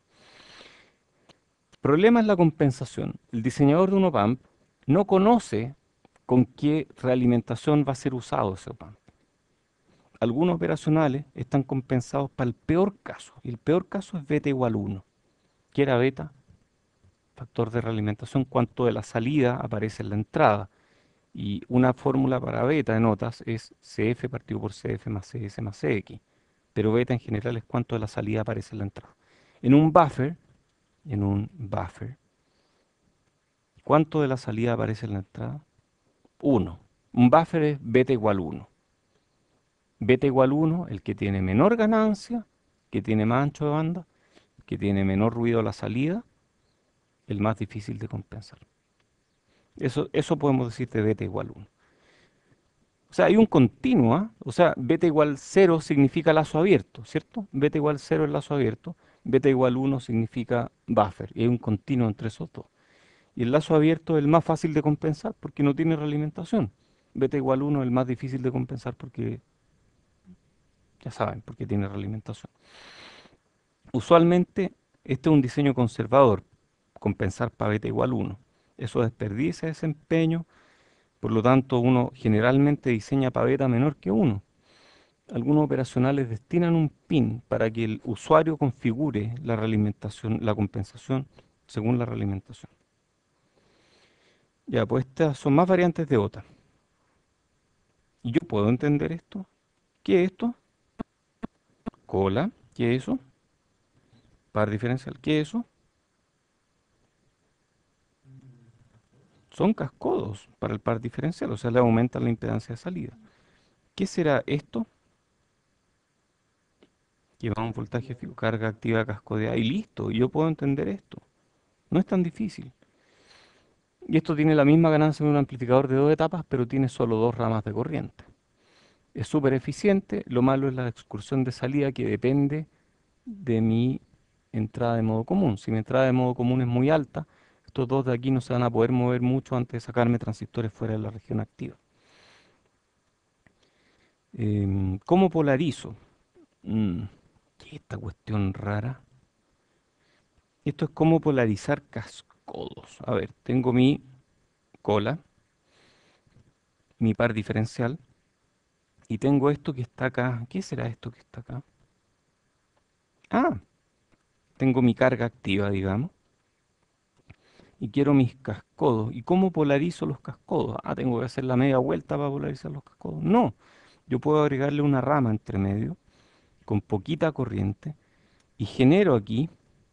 Problema es la compensación. El diseñador de un op-amp no conoce con qué realimentación va a ser usado ese op-amp. Algunos operacionales están compensados para el peor caso, y el peor caso es beta igual uno. ¿Qué era beta? Factor de realimentación, cuánto de la salida aparece en la entrada. Y una fórmula para beta de notas es C F partido por C F más C S más C X. Pero beta en general es cuánto de la salida aparece en la entrada. En un buffer, en un buffer, ¿cuánto de la salida aparece en la entrada? Uno. Un buffer es beta igual uno. Beta igual uno, el que tiene menor ganancia, que tiene más ancho de banda, que tiene menor ruido a la salida, el más difícil de compensar. Eso, eso podemos decir de beta igual uno. O sea, hay un continuo, ¿ah? O sea, beta igual cero significa lazo abierto, ¿cierto? Beta igual cero es lazo abierto, beta igual uno significa buffer, y hay un continuo entre esos dos. Y el lazo abierto es el más fácil de compensar porque no tiene realimentación. Beta igual uno es el más difícil de compensar porque, ya saben, porque tiene realimentación. Usualmente, este es un diseño conservador, compensar para beta igual uno. Eso desperdicia desempeño, por lo tanto, uno generalmente diseña para beta menor que uno. Algunos operacionales destinan un pin para que el usuario configure la realimentación, la compensación según la realimentación. Ya, pues estas son más variantes de OTA. ¿Y yo puedo entender esto? ¿Qué es esto? Cola. ¿Qué es eso? Par diferencial. ¿Qué es eso? Son cascodos para el par diferencial, o sea, le aumentan la impedancia de salida. ¿Qué será esto? Lleva un voltaje fijo, carga activa cascodea y listo, yo puedo entender esto. No es tan difícil. Y esto tiene la misma ganancia de un amplificador de dos etapas, pero tiene solo dos ramas de corriente. Es súper eficiente, lo malo es la excursión de salida que depende de mi entrada de modo común. Si mi entrada de modo común es muy alta, estos dos de aquí no se van a poder mover mucho antes de sacarme transistores fuera de la región activa. Em, ¿cómo polarizo? Mm, ¿qué es esta cuestión rara? Esto es cómo polarizar cascodos. A ver, tengo mi cola, mi par diferencial, y tengo esto que está acá. ¿Qué será esto que está acá? Ah, tengo mi carga activa, digamos, y quiero mis cascodos. ¿Y cómo polarizo los cascodos? Ah, tengo que hacer la media vuelta para polarizar los cascodos. No, yo puedo agregarle una rama entre medio con poquita corriente y genero aquí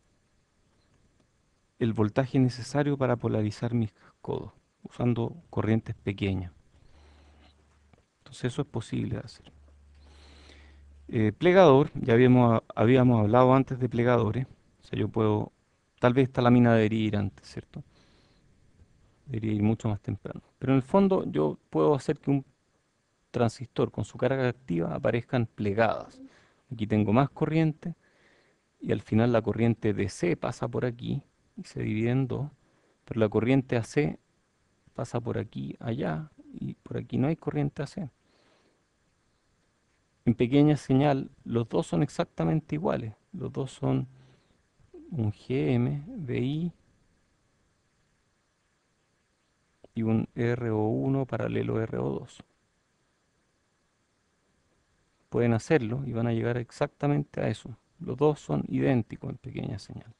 el voltaje necesario para polarizar mis cascodos usando corrientes pequeñas. Entonces eso es posible de hacer. Eh, plegador, ya habíamos, habíamos hablado antes de plegadores. O sea, yo puedo, tal vez esta lámina debería ir antes, ¿cierto? debería ir mucho más temprano. Pero en el fondo yo puedo hacer que un transistor con su carga activa aparezcan plegadas. Aquí tengo más corriente y al final la corriente D C pasa por aquí y se divide en dos, pero la corriente A C pasa por aquí, allá, y por aquí no hay corriente A C. En pequeña señal, los dos son exactamente iguales. Los dos son un G M, V I y un R O uno paralelo R O dos. Pueden hacerlo y van a llegar exactamente a eso. Los dos son idénticos en pequeña señal.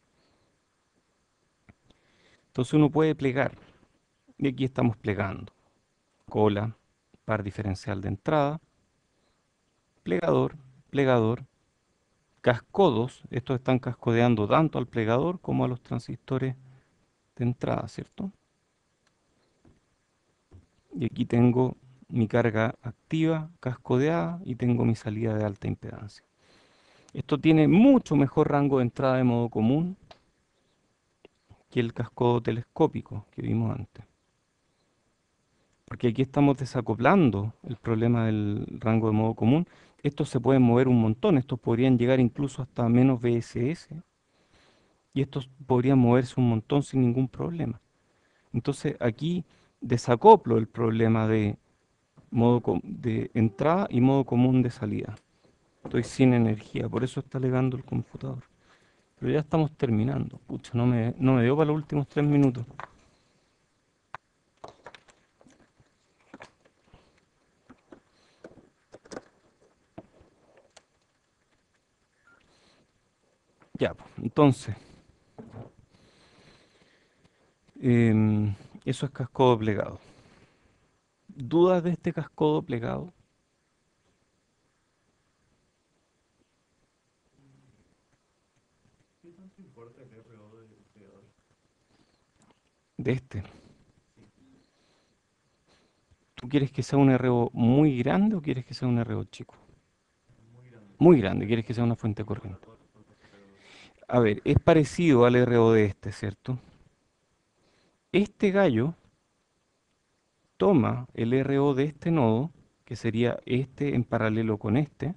Entonces uno puede plegar. Y aquí estamos plegando. Cola, par diferencial de entrada, plegador, plegador, cascodos. Estos están cascodeando tanto al plegador como a los transistores de entrada, ¿cierto? Y aquí tengo mi carga activa, cascodeada, y tengo mi salida de alta impedancia. Esto tiene mucho mejor rango de entrada de modo común que el cascodo telescópico que vimos antes. Porque aquí estamos desacoplando el problema del rango de modo común. Estos se pueden mover un montón, estos podrían llegar incluso hasta menos V S S y estos podrían moverse un montón sin ningún problema. Entonces aquí desacoplo el problema de modo com- de entrada y modo común de salida. Estoy sin energía, por eso está alegando el computador. Pero ya estamos terminando. Pucha, no me, no me dio para los últimos tres minutos. Ya, pues, entonces, em, eso es cascodo plegado. ¿Dudas de este cascodo plegado? ¿Qué tanto importa el R O del creador? De este. Sí, ¿Tú quieres que sea un R O muy grande o quieres que sea un R O chico? muy grande. Muy grande, quieres que sea una ¿Qué fuente de importa corriente. todos los otros R Os? A ver, es parecido al R O de este, ¿cierto? Este gallo toma el R O de este nodo, que sería este en paralelo con este,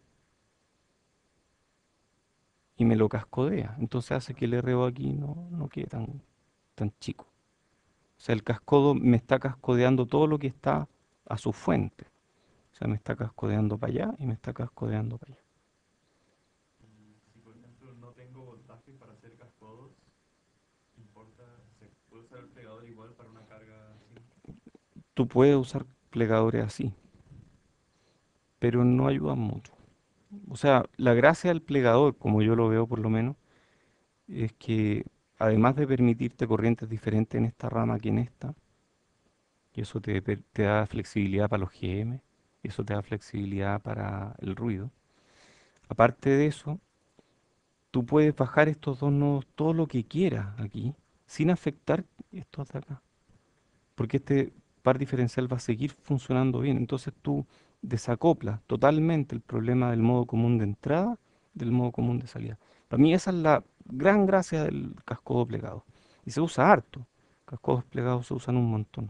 y me lo cascodea. Entonces hace que el R O aquí no, no quede tan, tan chico. O sea, el cascodo me está cascodeando todo lo que está a su fuente. O sea, me está cascodeando para allá y me está cascodeando para allá. Y si por ejemplo no tengo voltaje para hacer cascodos, importa, ¿se puede usar el plegador igual para una carga simple? Tú puedes usar plegadores así, pero no ayudan mucho. O sea, la gracia del plegador, como yo lo veo por lo menos, es que además de permitirte corrientes diferentes en esta rama que en esta, y eso te, per- te da flexibilidad para los G M, y eso te da flexibilidad para el ruido. Aparte de eso, tú puedes bajar estos dos nodos todo lo que quieras aquí, sin afectar estos de acá, porque este par diferencial va a seguir funcionando bien. Entonces tú desacoplas totalmente el problema del modo común de entrada del modo común de salida. Para mí esa es la gran gracia del cascodo plegado. Y se usa harto. Cascodos plegados se usan un montón.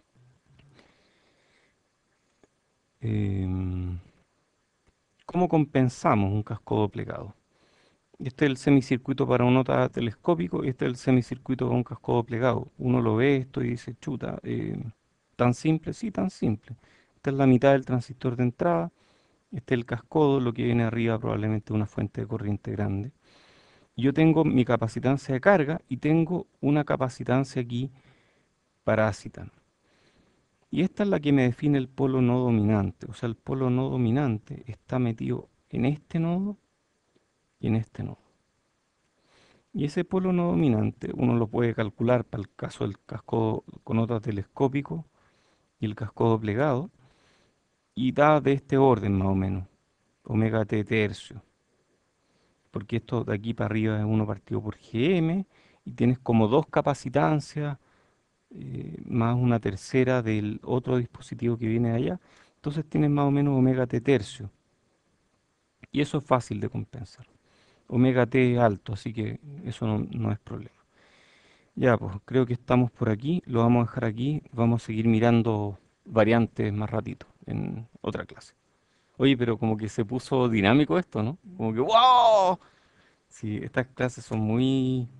Em, ¿Cómo compensamos un cascodo plegado? Este es el semicircuito para un nota telescópico y este es el semicircuito para un cascodo plegado. Uno lo ve esto y dice, chuta, eh, ¿tan simple? Sí, tan simple. Esta es la mitad del transistor de entrada, este es el cascodo, lo que viene arriba probablemente una fuente de corriente grande. Yo tengo mi capacitancia de carga y tengo una capacitancia aquí parásita. Y esta es la que me define el polo no dominante. O sea, el polo no dominante está metido en este nodo y en este nodo. Y ese polo no dominante uno lo puede calcular para el caso del cascodo con nota telescópico y el cascodo plegado y da de este orden más o menos, omega t tercio, porque esto de aquí para arriba es uno partido por G M y tienes como dos capacitancias eh, más una tercera del otro dispositivo que viene de allá, entonces tienes más o menos omega t tercio y eso es fácil de compensar. Omega t es alto, así que eso no, no es problema. Ya, pues creo que estamos por aquí, lo vamos a dejar aquí, vamos a seguir mirando variantes más ratito en otra clase. Oye, pero como que se puso dinámico esto, ¿no? Como que ¡wow! Sí, estas clases son muy